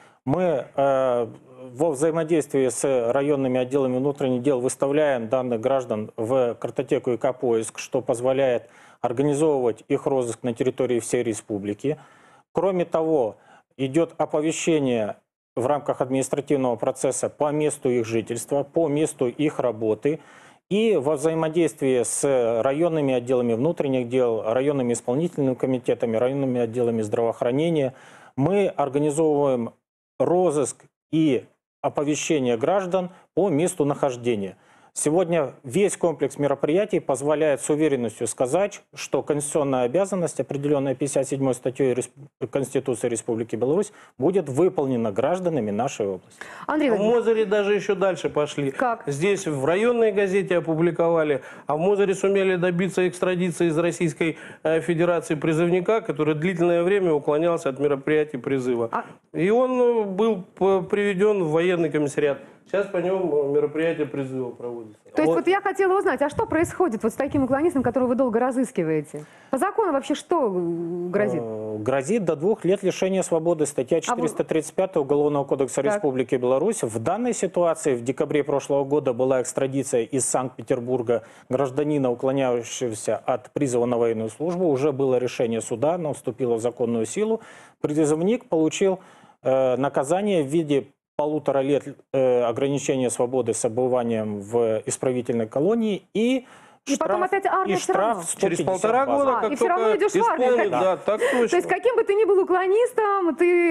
Мы э, во взаимодействии с районными отделами внутренних дел выставляем данных граждан в картотеку и ка-поиск, что позволяет организовывать их розыск на территории всей республики. Кроме того, идет оповещение в рамках административного процесса по месту их жительства, по месту их работы. И во взаимодействии с районными отделами внутренних дел, районными исполнительными комитетами, районными отделами здравоохранения мы организовываем розыск и оповещение граждан по месту нахождения. Сегодня весь комплекс мероприятий позволяет с уверенностью сказать, что конституционная обязанность, определенная пятьдесят седьмой статьей Респ... Конституции Республики Беларусь, будет выполнена гражданами нашей области. Андрей В Владимирович, Мозыре даже еще дальше пошли. Как? Здесь в районной газете опубликовали, а в Мозыре сумели добиться экстрадиции из Российской э, Федерации призывника, который длительное время уклонялся от мероприятий призыва. А... И он э, был п- приведен в военный комиссариат. Сейчас по нему мероприятие призыва проводится. То есть вот я хотела узнать, а что происходит вот с таким уклонистом, которого вы долго разыскиваете? По закону вообще что грозит? Э, Грозит до двух лет лишения свободы. Статья четыреста тридцать пять Уголовного кодекса Так. Республики Беларусь. В данной ситуации в декабре прошлого года была экстрадиция из Санкт-Петербурга гражданина, уклоняющегося от призыва на военную службу. Уже было решение суда, оно вступило в законную силу. Призывник получил э, наказание в виде полутора лет э, ограничения свободы с отбыванием в исправительной колонии и И штраф, потом опять армия и все равно. штраф сто Через пятьдесят полтора базовых. года, А, как и всё равно только идешь в армию, исполнит, как- да, так точно. То есть каким бы ты ни был уклонистом,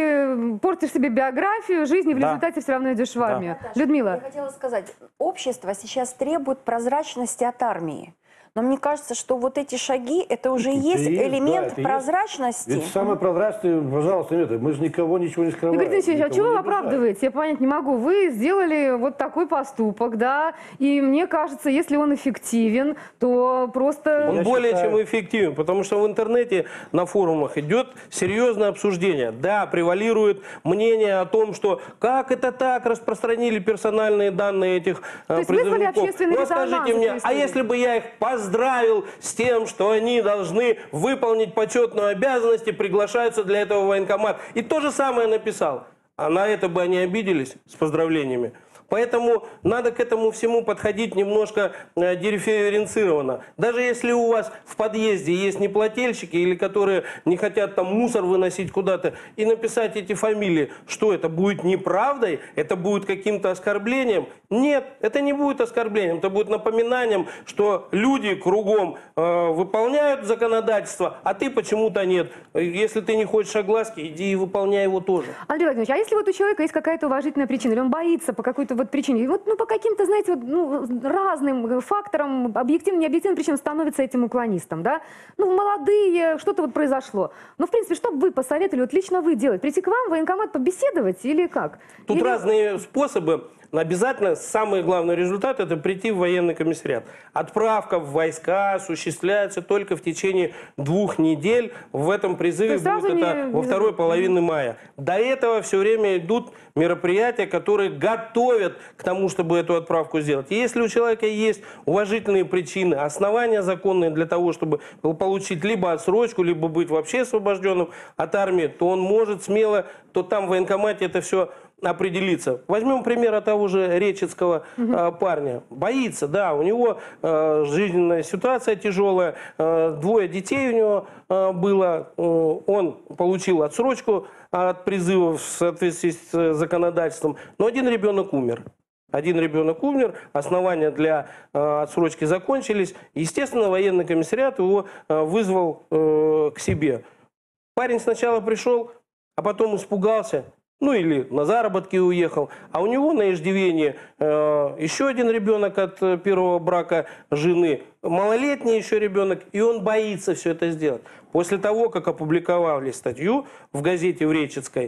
ты портишь себе биографию, жизнь, и в Да. результате все равно идешь в Да. армию. Наташа, Людмила. Я хотела сказать, общество сейчас требует прозрачности от армии. Но мне кажется, что вот эти шаги, это уже и Это есть есть, да, элемент это есть. прозрачности. Ведь самое прозрачное, пожалуйста, нет, мы же никого ничего не скрываем. Игорь Дмитриевич, а никого чего вы не обижаем. оправдываете? Я понять не могу. Вы сделали вот такой поступок, да, и мне кажется, если он эффективен, то просто... Он Я более считаю- чем эффективен, потому что в интернете на форумах идет серьезное обсуждение. Да, превалирует мнение о том, что как это так, распространили персональные данные этих То э, есть вызвали призывников. общественный Ну, резонанс скажите мне, этой а истории? если бы я их поздравил с тем, что они должны выполнить почетную обязанность и приглашаются для этого в военкомат, и то же самое написал, а на это бы они обиделись с поздравлениями. Поэтому надо к этому всему подходить немножко э, дифференцированно. Даже если у вас в подъезде есть неплательщики или которые не хотят там мусор выносить куда-то, и написать эти фамилии, что это будет неправдой, это будет каким-то оскорблением? Нет, это не будет оскорблением, это будет напоминанием, что люди кругом э, выполняют законодательство, а ты почему-то нет. Если ты не хочешь огласки, иди и выполняй его тоже. Андрей Владимирович, а если вот у человека есть какая-то уважительная причина, или он боится по какой-то вот причине, вот, ну, по каким-то, знаете, вот, ну, разным факторам, объективным, необъективным причинам становится этим уклонистом, да? Ну, молодые, что-то вот произошло. Ну, в принципе, что бы вы посоветовали, вот лично вы делать? Прийти к вам в военкомат побеседовать или как? Тут Или- разные способы. Обязательно самый главный результат – это прийти в военный комиссариат. Отправка в войска осуществляется только в течение двух недель. В этом призыве То есть будет сразу это не- во второй половине мая. До этого все время идут мероприятия, которые готовят к тому, чтобы эту отправку сделать. И если у человека есть уважительные причины, основания законные для того, чтобы получить либо отсрочку, либо быть вообще освобожденным от армии, то он может смело, то там в военкомате это все определиться. Возьмем пример от того же речицкого э, парня. Боится, да, у него э, жизненная ситуация тяжелая, э, двое детей у него э, было, э, он получил отсрочку от призыва в соответствии с э, законодательством, но один ребенок умер. Один ребенок умер, основания для э, отсрочки закончились. Естественно, военный комиссариат его э, вызвал э, к себе. Парень сначала пришел, а потом испугался. Ну или на заработки уехал. А у него на иждивении э, еще один ребенок от э, первого брака жены. Малолетний еще ребенок. И он боится все это сделать. После того, как опубликовали статью в газете в Речицкой,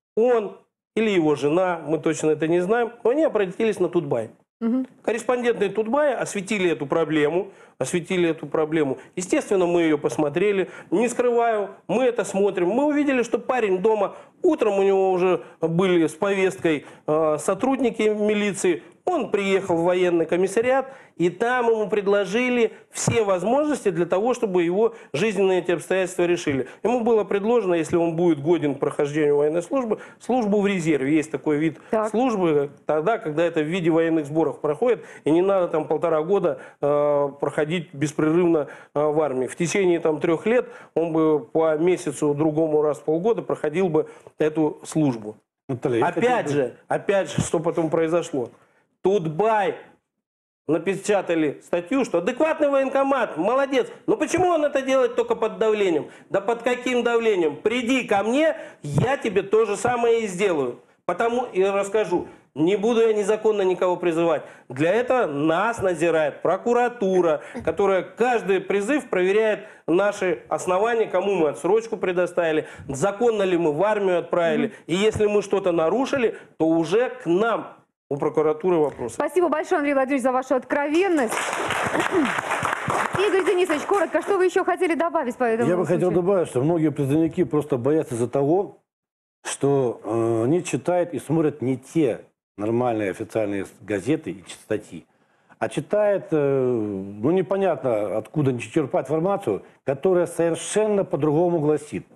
он или его жена, мы точно это не знаем, но они обратились на Тутбай. Мгм. Корреспонденты Тутбая осветили эту проблему, осветили эту проблему. Естественно, мы ее посмотрели, не скрываю, мы это смотрим. Мы увидели, что парень дома, утром у него уже были с повесткой э, сотрудники милиции, он приехал в военный комиссариат, и там ему предложили все возможности для того, чтобы его жизненные эти обстоятельства решили. Ему было предложено, если он будет годен к прохождению военной службы, службу в резерве. Есть такой вид Так. службы, тогда, когда это в виде военных сборов проходит, и не надо там полтора года э, проходить беспрерывно э, в армии. В течение там трех лет он бы по месяцу, другому раз в полгода проходил бы эту службу. Наталья, я Опять хотел бы- же, опять же, что потом произошло? Тутбай напечатали статью, что адекватный военкомат, молодец. Но почему он это делает только под давлением? Да под каким давлением? Приди ко мне, я тебе то же самое и сделаю. Потому и расскажу. Не буду я незаконно никого призывать. Для этого нас надзирает прокуратура, которая каждый призыв проверяет наши основания, кому мы отсрочку предоставили, законно ли мы в армию отправили. Mm-hmm. И если мы что-то нарушили, то уже к нам у прокуратуры вопросы. Спасибо большое, Андрей Владимирович, за вашу откровенность. Игорь Денисович, коротко, что вы еще хотели добавить по этому Я бы случаю? хотел добавить, что многие призывники просто боятся из-за того, что э, они читают и смотрят не те нормальные официальные газеты и статьи, а читают, э, ну непонятно откуда они черпают информацию, которая совершенно по-другому гласит.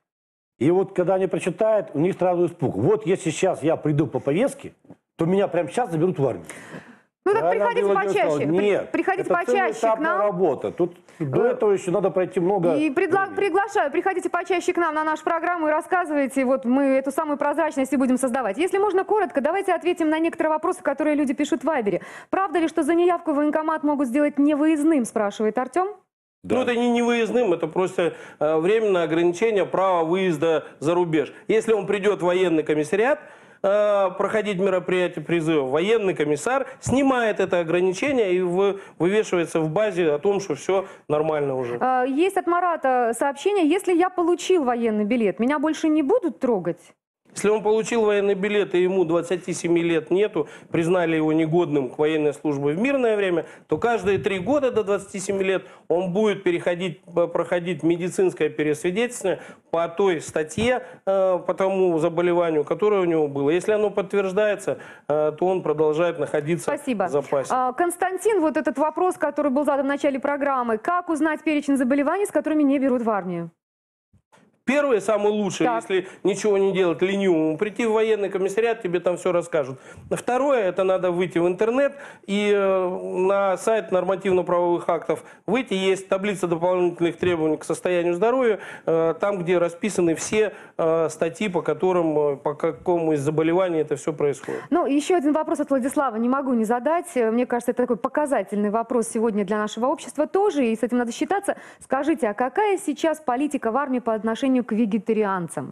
И вот когда они прочитают, у них сразу испуг. Вот если сейчас я приду по повестке, то меня прямо сейчас заберут в армию. Ну так Правильно приходите Владимир почаще. сказал, Нет, приходите это почаще к целоэтапная нам. работа. Тут до этого еще надо пройти много... И предла- приглашаю, приходите почаще к нам на нашу программу и рассказывайте, вот мы эту самую прозрачность и будем создавать. Если можно коротко, давайте ответим на некоторые вопросы, которые люди пишут в Вайбере. Правда ли, что за неявку в военкомат могут сделать невыездным, спрашивает Артем? Да. Ну, это не невыездным, это просто э, временное ограничение права выезда за рубеж. Если он придет в военный комиссариат, э, проходить мероприятие призыва, военный комиссар снимает это ограничение и в, вывешивается в базе о том, что все нормально уже. А, Есть от Марата сообщение: если я получил военный билет, меня больше не будут трогать? Если он получил военный билет и ему двадцати семи лет нету, признали его негодным к военной службе в мирное время, то каждые три года до двадцати семи лет он будет переходить, проходить медицинское пересвидетельствование по той статье, по тому заболеванию, которое у него было. Если оно подтверждается, то он продолжает находиться Спасибо. в запасе. А, Константин, вот этот вопрос, который был задан в начале программы: как узнать перечень заболеваний, с которыми не берут в армию? Первое, самое лучшее, Так. если ничего не делать ленивому, прийти в военный комиссариат, тебе там все расскажут. Второе, это надо выйти в интернет и э, на сайт нормативно-правовых актов выйти. Есть таблица дополнительных требований к состоянию здоровья, э, там, где расписаны все э, статьи, по которым, э, по какому из заболеваний это все происходит. Ну, еще один вопрос от Владислава не могу не задать. Мне кажется, это такой показательный вопрос сегодня для нашего общества тоже, и с этим надо считаться. Скажите, а какая сейчас политика в армии по отношению к вегетарианцам?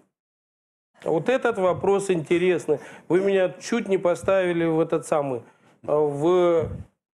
Вот этот вопрос интересный. Вы меня чуть не поставили в этот самый, э, в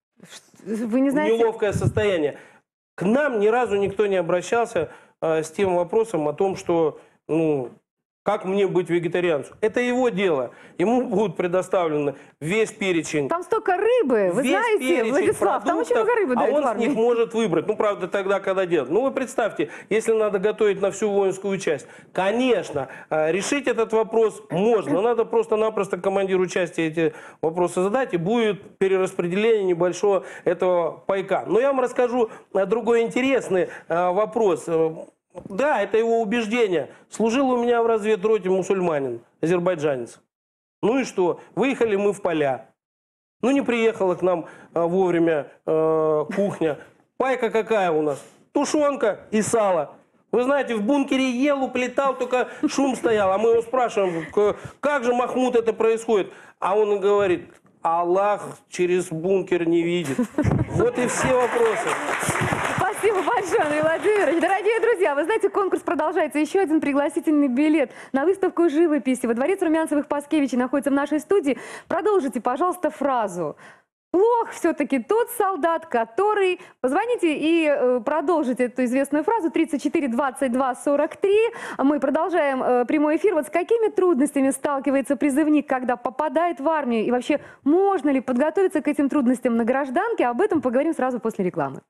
Вы не знаете? неловкое состояние. К нам ни разу никто не обращался э, с тем вопросом о том, что, ну, как мне быть вегетарианцем. Это его дело. Ему будут предоставлены весь перечень. Там столько рыбы, вы весь знаете, перечень Владислав, там очень продуктов, много рыбы а дают он в с армии. них может выбрать. Ну, правда, тогда, когда делать. Ну, вы представьте, если надо готовить на всю воинскую часть, конечно, э, решить этот вопрос можно. Надо просто-напросто командиру части эти вопросы задать, и будет перераспределение небольшого этого пайка. Но я вам расскажу э, другой интересный э, вопрос. Да, это его убеждение. Служил у меня в разведроте мусульманин, азербайджанец. Ну и что? Выехали мы в поля. Ну не приехала к нам а, вовремя э, кухня. Пайка какая у нас? Тушенка и сало. Вы знаете, в бункере ел, уплетал, только шум стоял. А мы его спрашиваем, как же, Махмуд, это происходит? А он и говорит: Аллах через бункер не видит. Вот и все вопросы. Спасибо большое, Андрей Владимирович. Дорогие друзья, вы знаете, конкурс продолжается. Еще один пригласительный билет на выставку живописи во дворец Румянцевых-Паскевичей находится в нашей студии. Продолжите, пожалуйста, фразу. Плох все-таки тот солдат, который... Позвоните и э, продолжите эту известную фразу. тридцать четыре двадцать два сорок три. Мы продолжаем э, прямой эфир. Вот с какими трудностями сталкивается призывник, когда попадает в армию? И вообще, можно ли подготовиться к этим трудностям на гражданке? Об этом поговорим сразу после рекламы.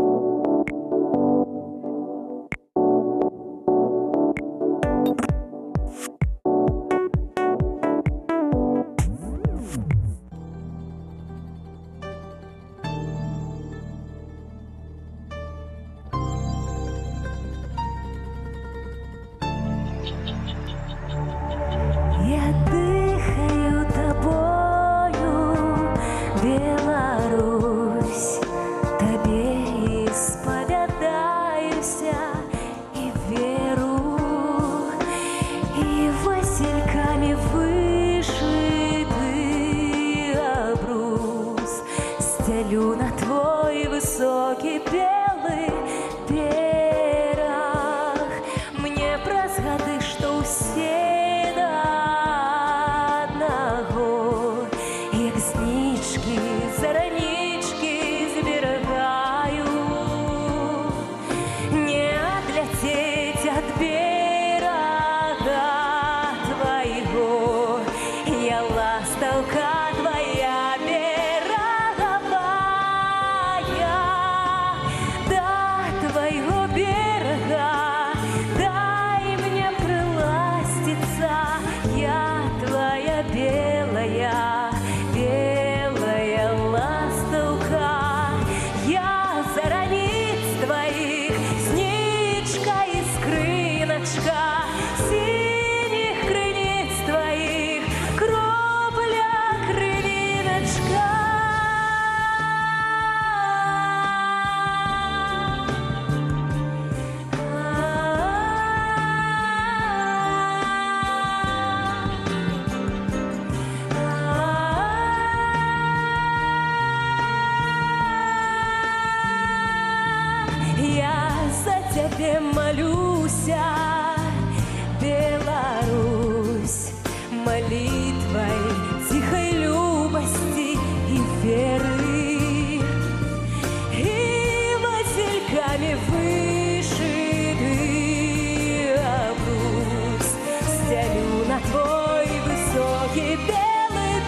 Я дыхаю тобою, Беларусь, тебе и белая ластовка твоя береговая, до твоего берега дай мне приластиться, я твоя белая, белая ластовка, я зараниц твоих сничка и скрыночка, синих крыниц твоих кропля кровиночка. Я за тебе молюся, Беларусь, молитвой тихой любости и веры, и васильками вышитый обруч стелю на твой высокий белый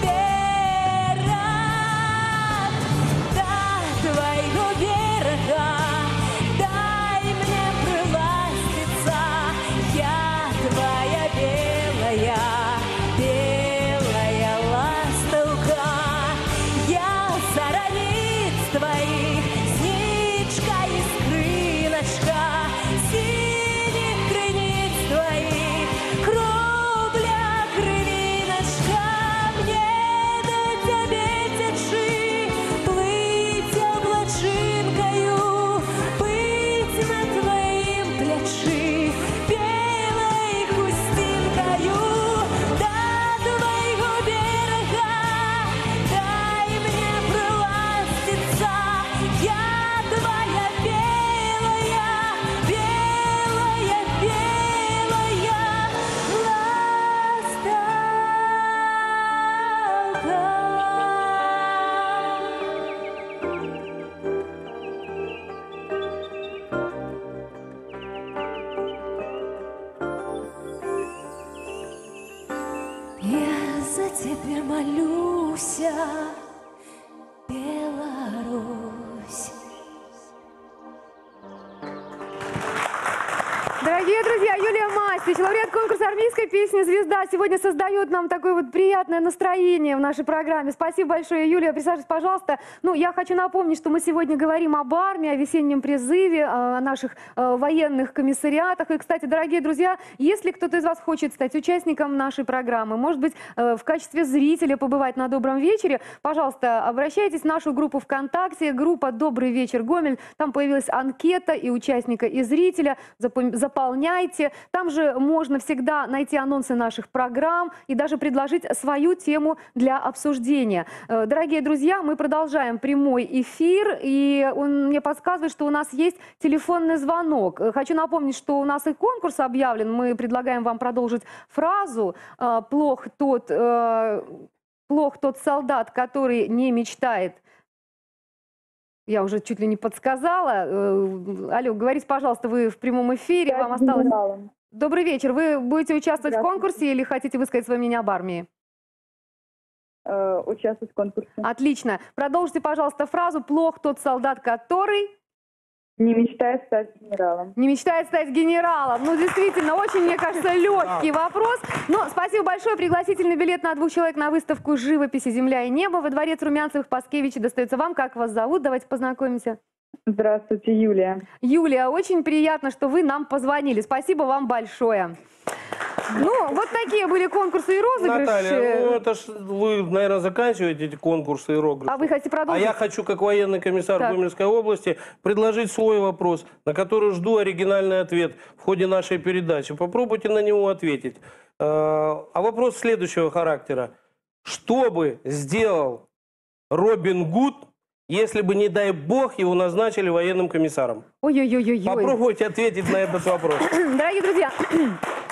берег, до твоего берега дай мне приластиться, я твоя белая, белая ластовка, я зараниц твоих сничка и скрыночка, синих крыниц твоих кровля кровиночка, мне до тебе течи, плыть облачинкою, быть на твоим плечи белой хустинкою, до твоего берега дай мне приластиться, я твоя белая, белая, белая ластовка. Я за тебя молюся, Беларусь. Дорогие друзья, Юлия Мастич, лауреат конкурса армейской песни «Звезда», сегодня создает нам такое вот приятное настроение в нашей программе. Спасибо большое, Юлия. Присаживайтесь, пожалуйста. Ну, я хочу напомнить, что мы сегодня говорим об армии, о весеннем призыве, о наших э, военных комиссариатах. И, кстати, дорогие друзья, если кто-то из вас хочет стать участником нашей программы, может быть, э, в качестве зрителя побывать на «Добром вечере», пожалуйста, обращайтесь в нашу группу ВКонтакте, группа «Добрый вечер, Гомель». Там появилась анкета и участника, и зрителя. Запом- Заполняйте. Там же можно всегда найти анонсы наших программ и даже предложить свою тему для обсуждения. Э, Дорогие друзья, мы продолжаем прямой эфир, и он мне подсказывает, что у нас есть телефонный звонок. Э, Хочу напомнить, что у нас и конкурс объявлен. Мы предлагаем вам продолжить фразу э, «Плох тот, э, плох тот солдат, который не мечтает». Я уже чуть ли не подсказала. Э, Алло, говорите, пожалуйста, вы в прямом эфире. Вам осталось... Добрый вечер. Вы будете участвовать в конкурсе или хотите высказать свое мнение об армии? Э, участвовать в конкурсе. Отлично. Продолжите, пожалуйста, фразу «Плох тот солдат, который...» Не мечтает стать генералом. Не мечтает стать генералом. Ну, действительно, очень, мне кажется, легкий вопрос. Но спасибо большое. Пригласительный билет на двух человек на выставку живописи «Земля и небо» во дворец Румянцевых-Паскевича достается вам. Как вас зовут? Давайте познакомимся. Здравствуйте, Юлия. Юлия, очень приятно, что вы нам позвонили. Спасибо вам большое. Ну, вот такие были конкурсы и розыгрыши. Наталья, ну это ж вы, наверное, заканчиваете эти конкурсы и розыгрыши. А вы хотите продолжить? А я хочу, как военный комиссар Так. Гомельской области, предложить свой вопрос, на который жду оригинальный ответ в ходе нашей передачи. Попробуйте на него ответить. А вопрос следующего характера. Что бы сделал Робин Гуд, если бы, не дай бог, его назначили военным комиссаром? Ой-ой-ой-ой. Попробуйте ответить на этот вопрос. Дорогие друзья, какова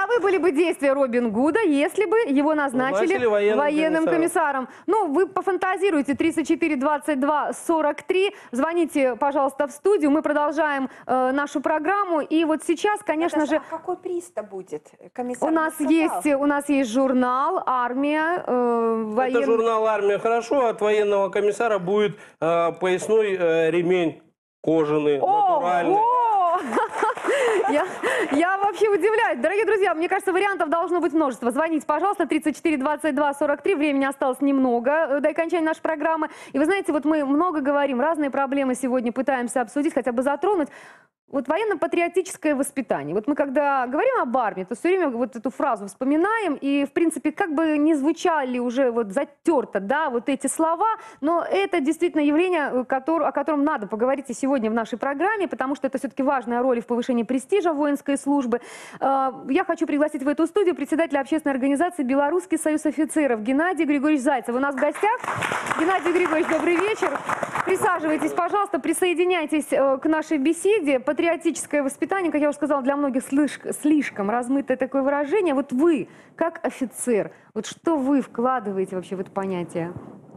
Каковы были бы действия Робин Гуда, если бы его назначили, Назначили военным военным комиссаром? комиссаром. Ну, вы пофантазируйте. тридцать четыре двадцать два сорок три. Звоните, пожалуйста, в студию. Мы продолжаем э, нашу программу. И вот сейчас, конечно Наташа, же, а какой приз-то будет? Комиссар у не нас сказал. есть у нас есть журнал «Армия». Э, воен- Это журнал «Армия» хорошо, от военного комиссара будет э, поясной э, ремень кожаный, натуральный. Ого! Я, я вообще удивляюсь. Дорогие друзья, мне кажется, вариантов должно быть множество. Звоните, пожалуйста, тридцать четыре двадцать два сорок три. Времени осталось немного до окончания нашей программы. И вы знаете, вот мы много говорим, разные проблемы сегодня пытаемся обсудить, хотя бы затронуть. Вот военно-патриотическое воспитание. Вот мы когда говорим об армии, то все время вот эту фразу вспоминаем, и, в принципе, как бы не звучали уже вот затерто, да, вот эти слова, но это действительно явление, который, о котором надо поговорить и сегодня в нашей программе, потому что это все-таки важная роль в повышении престижа воинской службы. Я хочу пригласить в эту студию председателя общественной организации «Белорусский союз офицеров» Геннадий Григорьевич Зайцев. У нас в гостях. Геннадий Григорьевич, добрый вечер. Присаживайтесь, пожалуйста, присоединяйтесь к нашей беседе. Патриотическое воспитание, как я уже сказала, для многих слишком, слишком размытое такое выражение. Вот вы, как офицер, вот что вы вкладываете вообще в это понятие?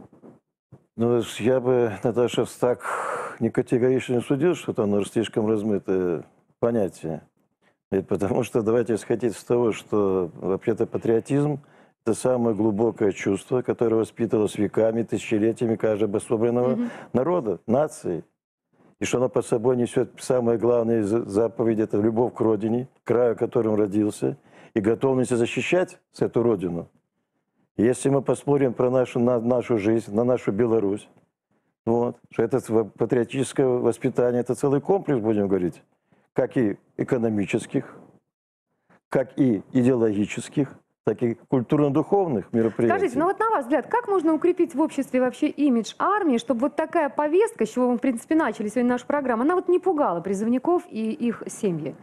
Ну, я бы, Наташа, так не категорично не судил, что там ну, слишком размытое понятие. Ведь потому что давайте исходить из того, что вообще-то патриотизм – это самое глубокое чувство, которое воспитывалось веками, тысячелетиями каждого обособленного mm-hmm. народа, нации. И что оно под собой несет самое главное заповедь – это любовь к родине, к краю, в котором родился, и готовность защищать эту родину. И если мы посмотрим про нашу, на нашу жизнь, на нашу Беларусь, вот, что это патриотическое воспитание – это целый комплекс, будем говорить, как и экономических, как и идеологических, так и культурно-духовных мероприятий. Скажите, ну вот на ваш взгляд, как можно укрепить в обществе вообще имидж армии, чтобы вот такая повестка, с чего мы, в принципе, начали сегодня нашу программу, она вот не пугала призывников и их семьи?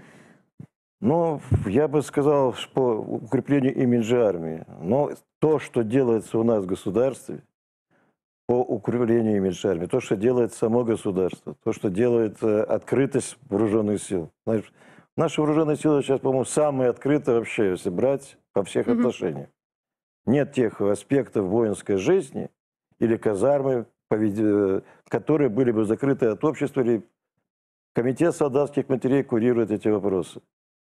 Ну, я бы сказал, по укреплению имиджа армии. Но то, что делается у нас в государстве, по укреплению имиджа армии, то, что делает само государство, то, что делает э, открытость вооруженных сил. Знаешь, наши вооруженные силы сейчас, по-моему, самые открытые вообще, если брать во всех mm-hmm. отношениях. Нет тех аспектов воинской жизни или казармы, которые были бы закрыты от общества, или комитет солдатских матерей курирует эти вопросы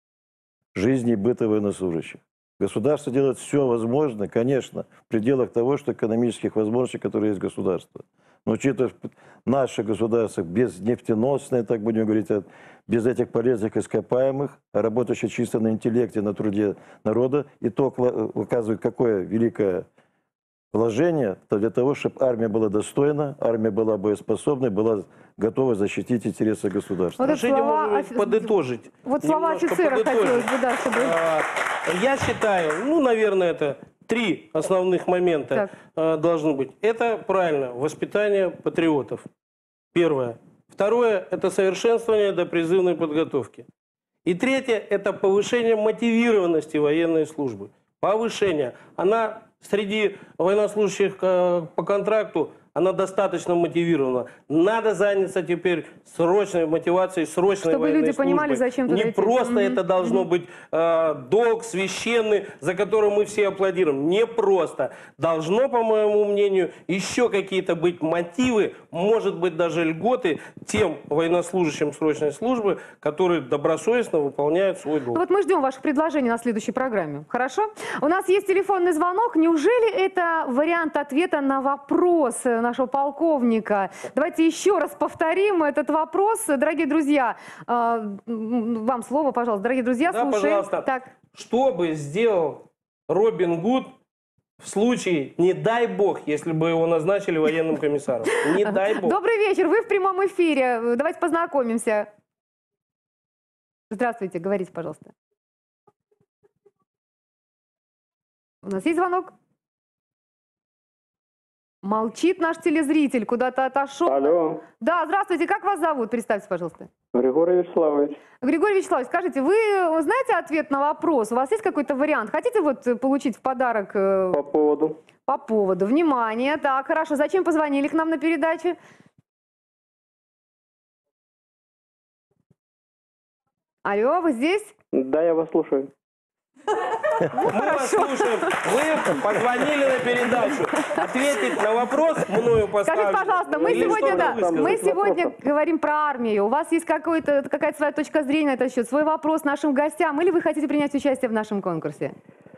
жизни и быта военнослужащих. Государство делает все возможное, конечно, в пределах того, что экономических возможностей, которые есть государство. Но учитывая наше государство без нефтеносное, так будем говорить, без этих полезных ископаемых, работающее чисто на интеллекте, на труде народа, и то указывает, какое великое вложение для того, чтобы армия была достойна, армия была боеспособной, была готова защитить интересы государства. Вот Слова... слова... может быть, подытожить. Вот слова офицера хотелось бы, да, чтобы... А, я считаю, ну, наверное, это три основных момента а, должны быть. Это, правильно, воспитание патриотов. Первое. Второе – это совершенствование допризывной подготовки. И третье – это повышение мотивированности военной службы. Повышение. Она среди военнослужащих по контракту, она достаточно мотивирована. Надо заняться теперь срочной мотивацией, срочной Чтобы военной люди службой. понимали, зачем туда Не идти. просто Mm-hmm. это должно mm-hmm. быть э, долг священный, за которым мы все аплодируем. Не просто. Должно, по моему мнению, еще какие-то быть мотивы, может быть, даже льготы тем военнослужащим срочной службы, которые добросовестно выполняют свой долг. Ну вот мы ждем ваших предложений на следующей программе. Хорошо? У нас есть телефонный звонок. Неужели это вариант ответа на вопрос нашего полковника? Давайте еще раз повторим этот вопрос. Дорогие друзья, вам слово, пожалуйста. Дорогие друзья, да, слушаем. Пожалуйста. Так. Что бы сделал Робин Гуд в случае, не дай бог, если бы его назначили военным комиссаром? Не дай бог. Добрый вечер, вы в прямом эфире. Давайте познакомимся. Здравствуйте, говорите, пожалуйста. У нас есть звонок? Молчит наш телезритель, куда-то отошел. Алло. Да, здравствуйте, как вас зовут? Представьте, пожалуйста. Григорий Вячеславович. Григорий Вячеславович, скажите, вы знаете ответ на вопрос? У вас есть какой-то вариант? Хотите вот получить в подарок? По поводу. По поводу. Внимание. Так, хорошо. Зачем позвонили к нам на передаче? Алло, вы здесь? Да, я вас слушаю. Мы вас слушаем. Вы позвонили на передачу. Ответить на вопрос мною поставлен. Скажите, пожалуйста, мы Или сегодня, что-то да, высказать? мы сегодня говорим про армию. У вас есть какой-то, какая-то своя точка зрения на этот счет, свой вопрос нашим гостям, или вы хотите принять участие в нашем конкурсе?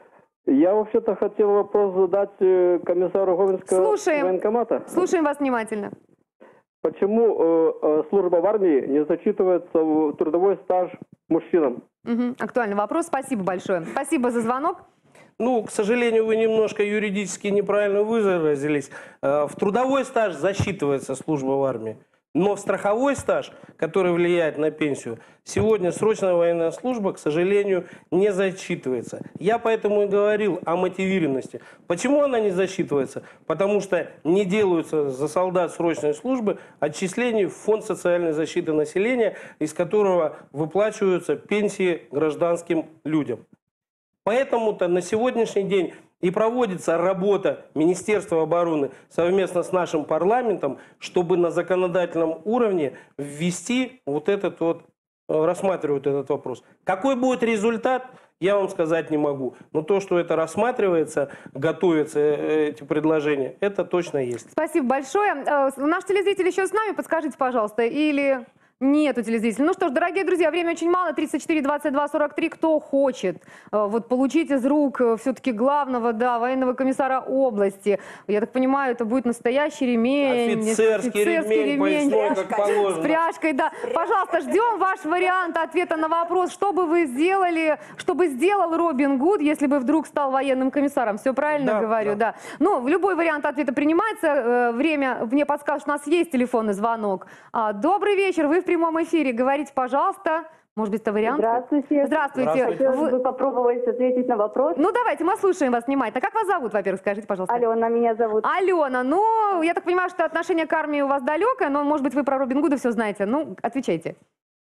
Я вообще-то хотел вопрос задать э, комиссару Гомельского Слушаем. военкомата. Слушаем вас внимательно. Почему э, э, служба в армии не зачитывается в трудовой стаж мужчинам? Угу. Актуальный вопрос. Спасибо большое. Спасибо за звонок. Ну, к сожалению, вы немножко юридически неправильно выразились. Э, В трудовой стаж засчитывается служба в армии. Но в страховой стаж, который влияет на пенсию, сегодня срочная военная служба, к сожалению, не засчитывается. Я поэтому и говорил о мотивированности. Почему она не засчитывается? Потому что не делаются за солдат срочной службы отчислений в фонд социальной защиты населения, из которого выплачиваются пенсии гражданским людям. Поэтому-то на сегодняшний день и проводится работа Министерства обороны совместно с нашим парламентом, чтобы на законодательном уровне ввести вот этот вот, рассматривают этот вопрос. Какой будет результат, я вам сказать не могу. Но то, что это рассматривается, готовятся эти предложения, это точно есть. Спасибо большое. Э, Наш телезритель еще с нами, подскажите, пожалуйста, или... Нету телезрителей. Ну что ж, дорогие друзья, время очень мало, тридцать четыре двадцать два сорок три. Кто хочет э, вот получить из рук э, все-таки главного, да, военного комиссара области, я так понимаю, это будет настоящий ремень. Офицерский, ремень, поясной, как положено. С пряжкой, да. Пожалуйста, ждем ваш вариант ответа на вопрос, что бы вы сделали, что бы сделал Робин Гуд, если бы вдруг стал военным комиссаром. Все правильно Да, говорю, да. да. Ну, любой вариант ответа принимается. Э, Время, мне подскажет, что у нас есть телефонный звонок. А, Добрый вечер, вы в прямом эфире. Говорите, пожалуйста. Может быть, это вариант? Здравствуйте. Здравствуйте. Хотелось Вы- бы попробовать ответить на вопрос. Ну, давайте, мы слушаем вас внимательно. Как вас зовут, во-первых, скажите, пожалуйста? Алена меня зовут. Алена, ну, я так понимаю, что отношение к армии у вас далекое, но, может быть, вы про Робин Гуда все знаете. Ну, отвечайте.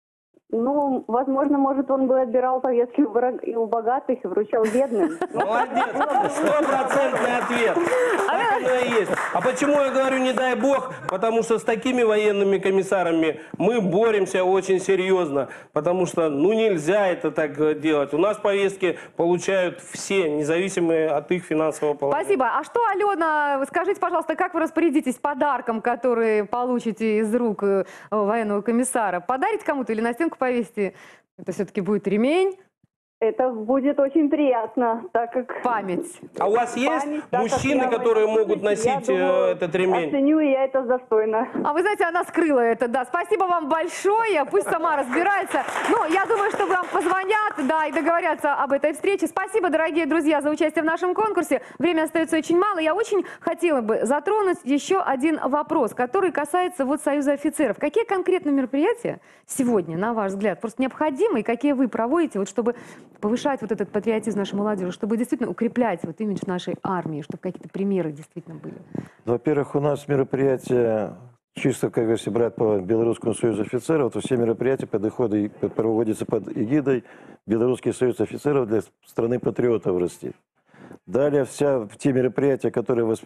Ну, возможно, может, он бы отбирал повестки у бора- и у богатых и вручал бедным. Молодец, стопроцентный ответ. Так оно и есть. А почему я говорю не дай бог? Потому что с такими военными комиссарами мы боремся очень серьезно. Потому что ну нельзя это так делать. У нас повестки получают все, независимо от их финансового положения. Спасибо. А что, Алена, скажите, пожалуйста, как вы распорядитесь подарком, который получите из рук э, военного комиссара? Подарите кому-то или на стенку повесите? Это все-таки будет ремень? Это будет очень приятно, так как... Память. А у вас есть Память, так как мужчины, я которые военнослужащий, могут я носить э, думаю, этот ремень? Оценю я это достойно. А вы знаете, она скрыла это, да. Спасибо вам большое, пусть сама разбирается. Ну, я думаю, что вам позвонят, да, и договорятся об этой встрече. Спасибо, дорогие друзья, за участие в нашем конкурсе. Время остается очень мало. Я очень хотела бы затронуть еще один вопрос, который касается вот Союза офицеров. Какие конкретно мероприятия сегодня, на ваш взгляд, просто необходимы, и какие вы проводите, вот, чтобы повышать вот этот патриотизм нашей молодежи, чтобы действительно укреплять вот имидж нашей армии, чтобы какие-то примеры действительно были? Во-первых, у нас мероприятия, чисто, как если брать по Белорусскому союзу офицеров, то все мероприятия подходы, проводятся под эгидой Белорусский союз офицеров для страны патриотов России. Далее вся, те мероприятия, которые восп...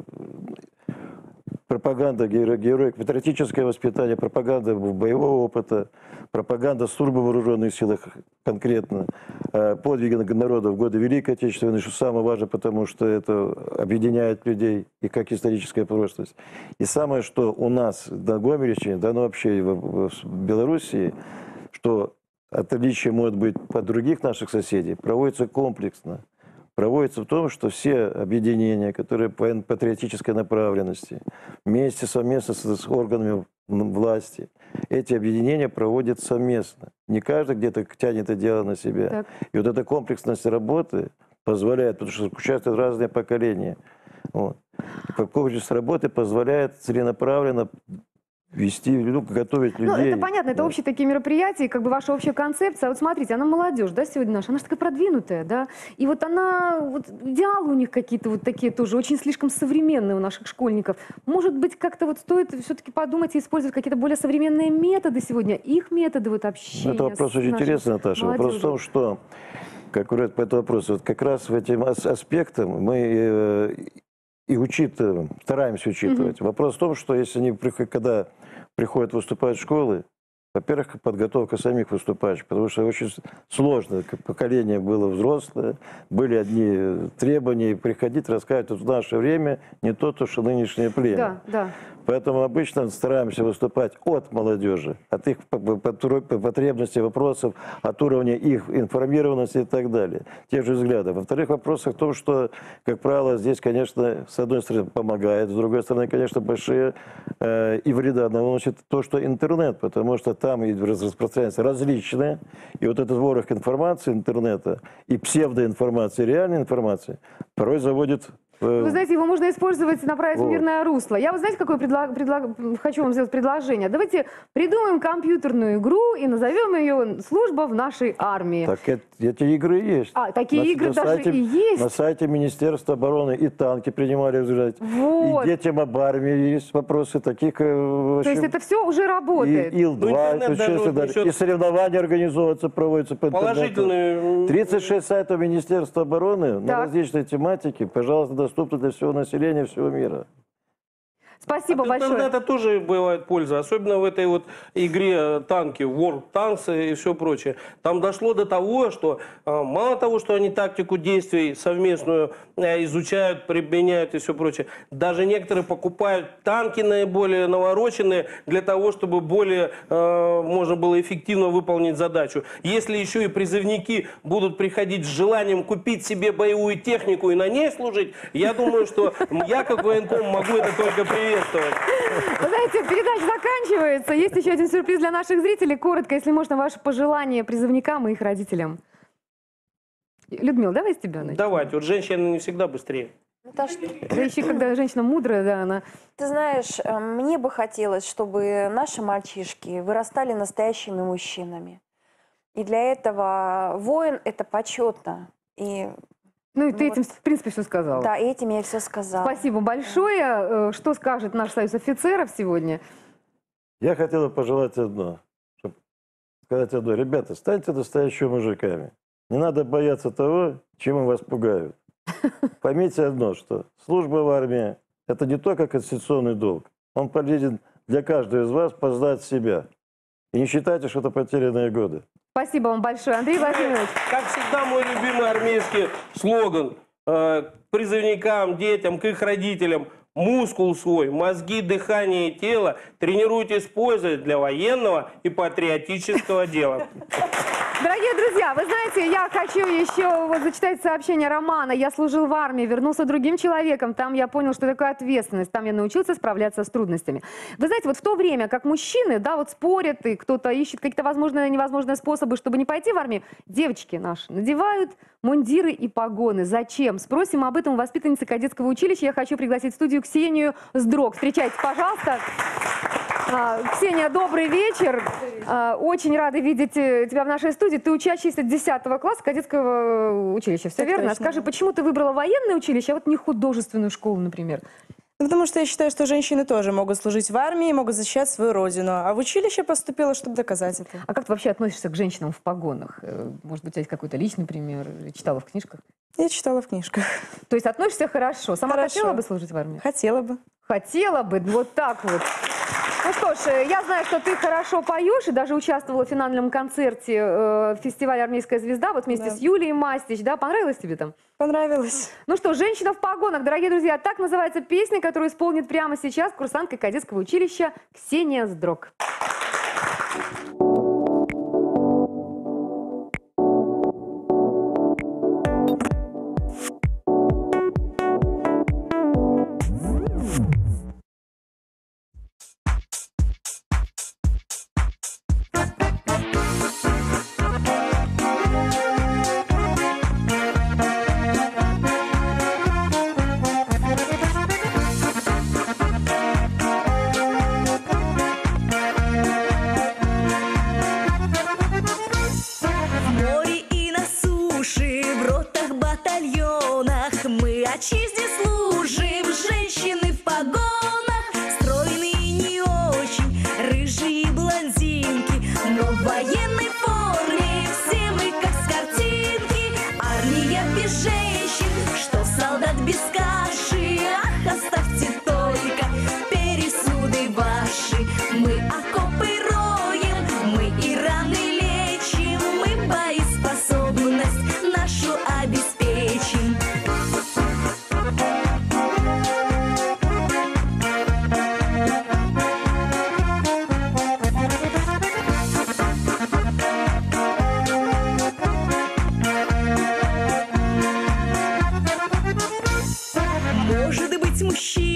пропаганда геро... героик, патриотическое воспитание, пропаганда боевого опыта, пропаганда службы в вооруженных силах конкретно, подвиги народа в годы Великой Отечественной, что самое важное, потому что это объединяет людей и как историческая прошлость. И самое, что у нас на Гомельщине, да ну вообще в, в Белоруссии, что отличие может быть от других наших соседей, проводится комплексно. Проводится в том, что все объединения, которые по патриотической направленности, вместе совместно с органами власти, эти объединения проводят совместно. Не каждый где-то тянет это дело на себя. Так. И вот эта комплексность работы позволяет, потому что участвуют разные поколения. Вот. Комплексность работы позволяет целенаправленно вести, ну, готовить людей. Ну, это понятно, это да. общие такие мероприятия, как бы ваша общая концепция. Вот смотрите, она молодежь, да, сегодня наша, она же такая продвинутая, да, и вот она, вот идеалы у них какие-то вот такие тоже, очень слишком современные у наших школьников. Может быть, как-то вот стоит все-таки подумать и использовать какие-то более современные методы сегодня, их методы вот общения. Это вопрос очень интересный, Наташа. Молодежью. Вопрос в том, что, как говорят по этому вопросу, вот как раз в этим аспектам мы и учитываем, стараемся учитывать. Mm-hmm. Вопрос в том, что если они, когда приходят выступать в школы, Во-первых, подготовка самих выступающих, потому что очень сложно. Поколение было взрослое, были одни требования, приходить, рассказывать. Вот в наше время не то, то, что нынешнее племя. Да, да. Поэтому обычно стараемся выступать от молодежи, от их потребностей, вопросов, от уровня их информированности и так далее, тех же взглядов. Во-вторых, вопрос в том, что, как правило, здесь, конечно, с одной стороны помогает, с другой стороны, конечно, большие э, и вреда наносит то, что интернет, потому что там и распространяется различные, и вот этот ворох информации интернета и псевдоинформации, реальной информации порой заводит... Вы знаете, его можно использовать, направить Вот. в мирное русло. Я, вы знаете, какое предлаг... Предлаг... хочу вам сделать предложение? Давайте придумаем компьютерную игру и назовем ее «Служба в нашей армии». Так это, эти игры есть. А, такие на, игры на даже сайте, и есть? На сайте Министерства обороны и танки принимали участие. Вот. И детям об армии есть вопросы таких... э, То есть это все уже работает? И Ил-два, Ну, интернет даже вот несет- и соревнования организовываются, проводятся по интернету. Положительные. тридцать шесть сайтов Министерства обороны на Так. различные тематики, пожалуйста, доступны для всего населения всего мира. Спасибо От большое. интернета тоже бывает польза, особенно в этой вот игре танки, World Tanks и все прочее. Там дошло до того, что э, мало того, что они тактику действий совместную э, изучают, применяют и все прочее, даже некоторые покупают танки наиболее навороченные для того, чтобы более э, можно было эффективно выполнить задачу. Если еще и призывники будут приходить с желанием купить себе боевую технику и на ней служить, я думаю, что я как военком могу это только приветствовать. Вы знаете, передача заканчивается. Есть еще один сюрприз для наших зрителей. Коротко, если можно, ваши пожелания призывникам и их родителям. Людмила, давай с тебя начнем. Давайте, вот женщины не всегда быстрее. Наташ, Да еще когда женщина мудрая, да, она... ты знаешь, э, мне бы хотелось, чтобы наши мальчишки вырастали настоящими мужчинами. И для этого воин – это почетно. И Ну и ты Ну этим, вот. в принципе, все сказала. да, и этим я все сказала. Спасибо большое. Э, Что скажет наш союз офицеров сегодня? Я хотел бы пожелать одно, чтобы сказать одно. Ребята, станьте настоящими мужиками. Не надо бояться того, чем вас пугают. Поймите одно, что служба в армии – это не только конституционный долг. Он полезен для каждого из вас познать себя. И не считайте, что это потерянные годы. Спасибо вам большое, Андрей Владимирович. Как всегда, мой любимый армейский слоган э, к призывникам, детям, к их родителям. Мускул свой, мозги, дыхание и тело тренируйте использовать для военного и патриотического дела. Дорогие друзья, вы знаете, я хочу еще вот зачитать сообщение Романа. Я служил в армии, вернулся другим человеком. Там я понял, что такое ответственность. Там я научился справляться с трудностями. Вы знаете, вот в то время, как мужчины, да, вот спорят, и кто-то ищет какие-то возможные и невозможные способы, чтобы не пойти в армию, девочки наши надевают мундиры и погоны. Зачем? Спросим об этом у воспитанницы кадетского училища. Я хочу пригласить в студию Ксению Сдрог. Встречайте, пожалуйста. А, Ксения, добрый вечер. А, Очень рада видеть э, тебя в нашей студии. Ты учащийся десятого класса кадетского училища, все Так верно? точно. Скажи, почему ты выбрала военное училище, а вот не художественную школу, например? Ну, потому что я считаю, что женщины тоже могут служить в армии, могут защищать свою родину. А в училище поступила, чтобы доказать это. А как ты вообще относишься к женщинам в погонах? Э, Может быть, у тебя есть какой-то личный пример? Или читала в книжках? Я читала в книжках. То есть относишься хорошо. Сама Хорошо. хотела бы служить в армии? Хотела бы. Хотела бы, вот так вот. Ну что ж, э, я знаю, что ты хорошо поешь и даже участвовала в финальном концерте э, фестиваля «Армейская звезда» вот вместе Да. с Юлией Мастич, да? Понравилось тебе там? Понравилось. Ну что, «Женщина в погонах», дорогие друзья, так называется песня, которую исполнит прямо сейчас курсантка кадетского училища Ксения Сдрог. Thank Может быть, мужчина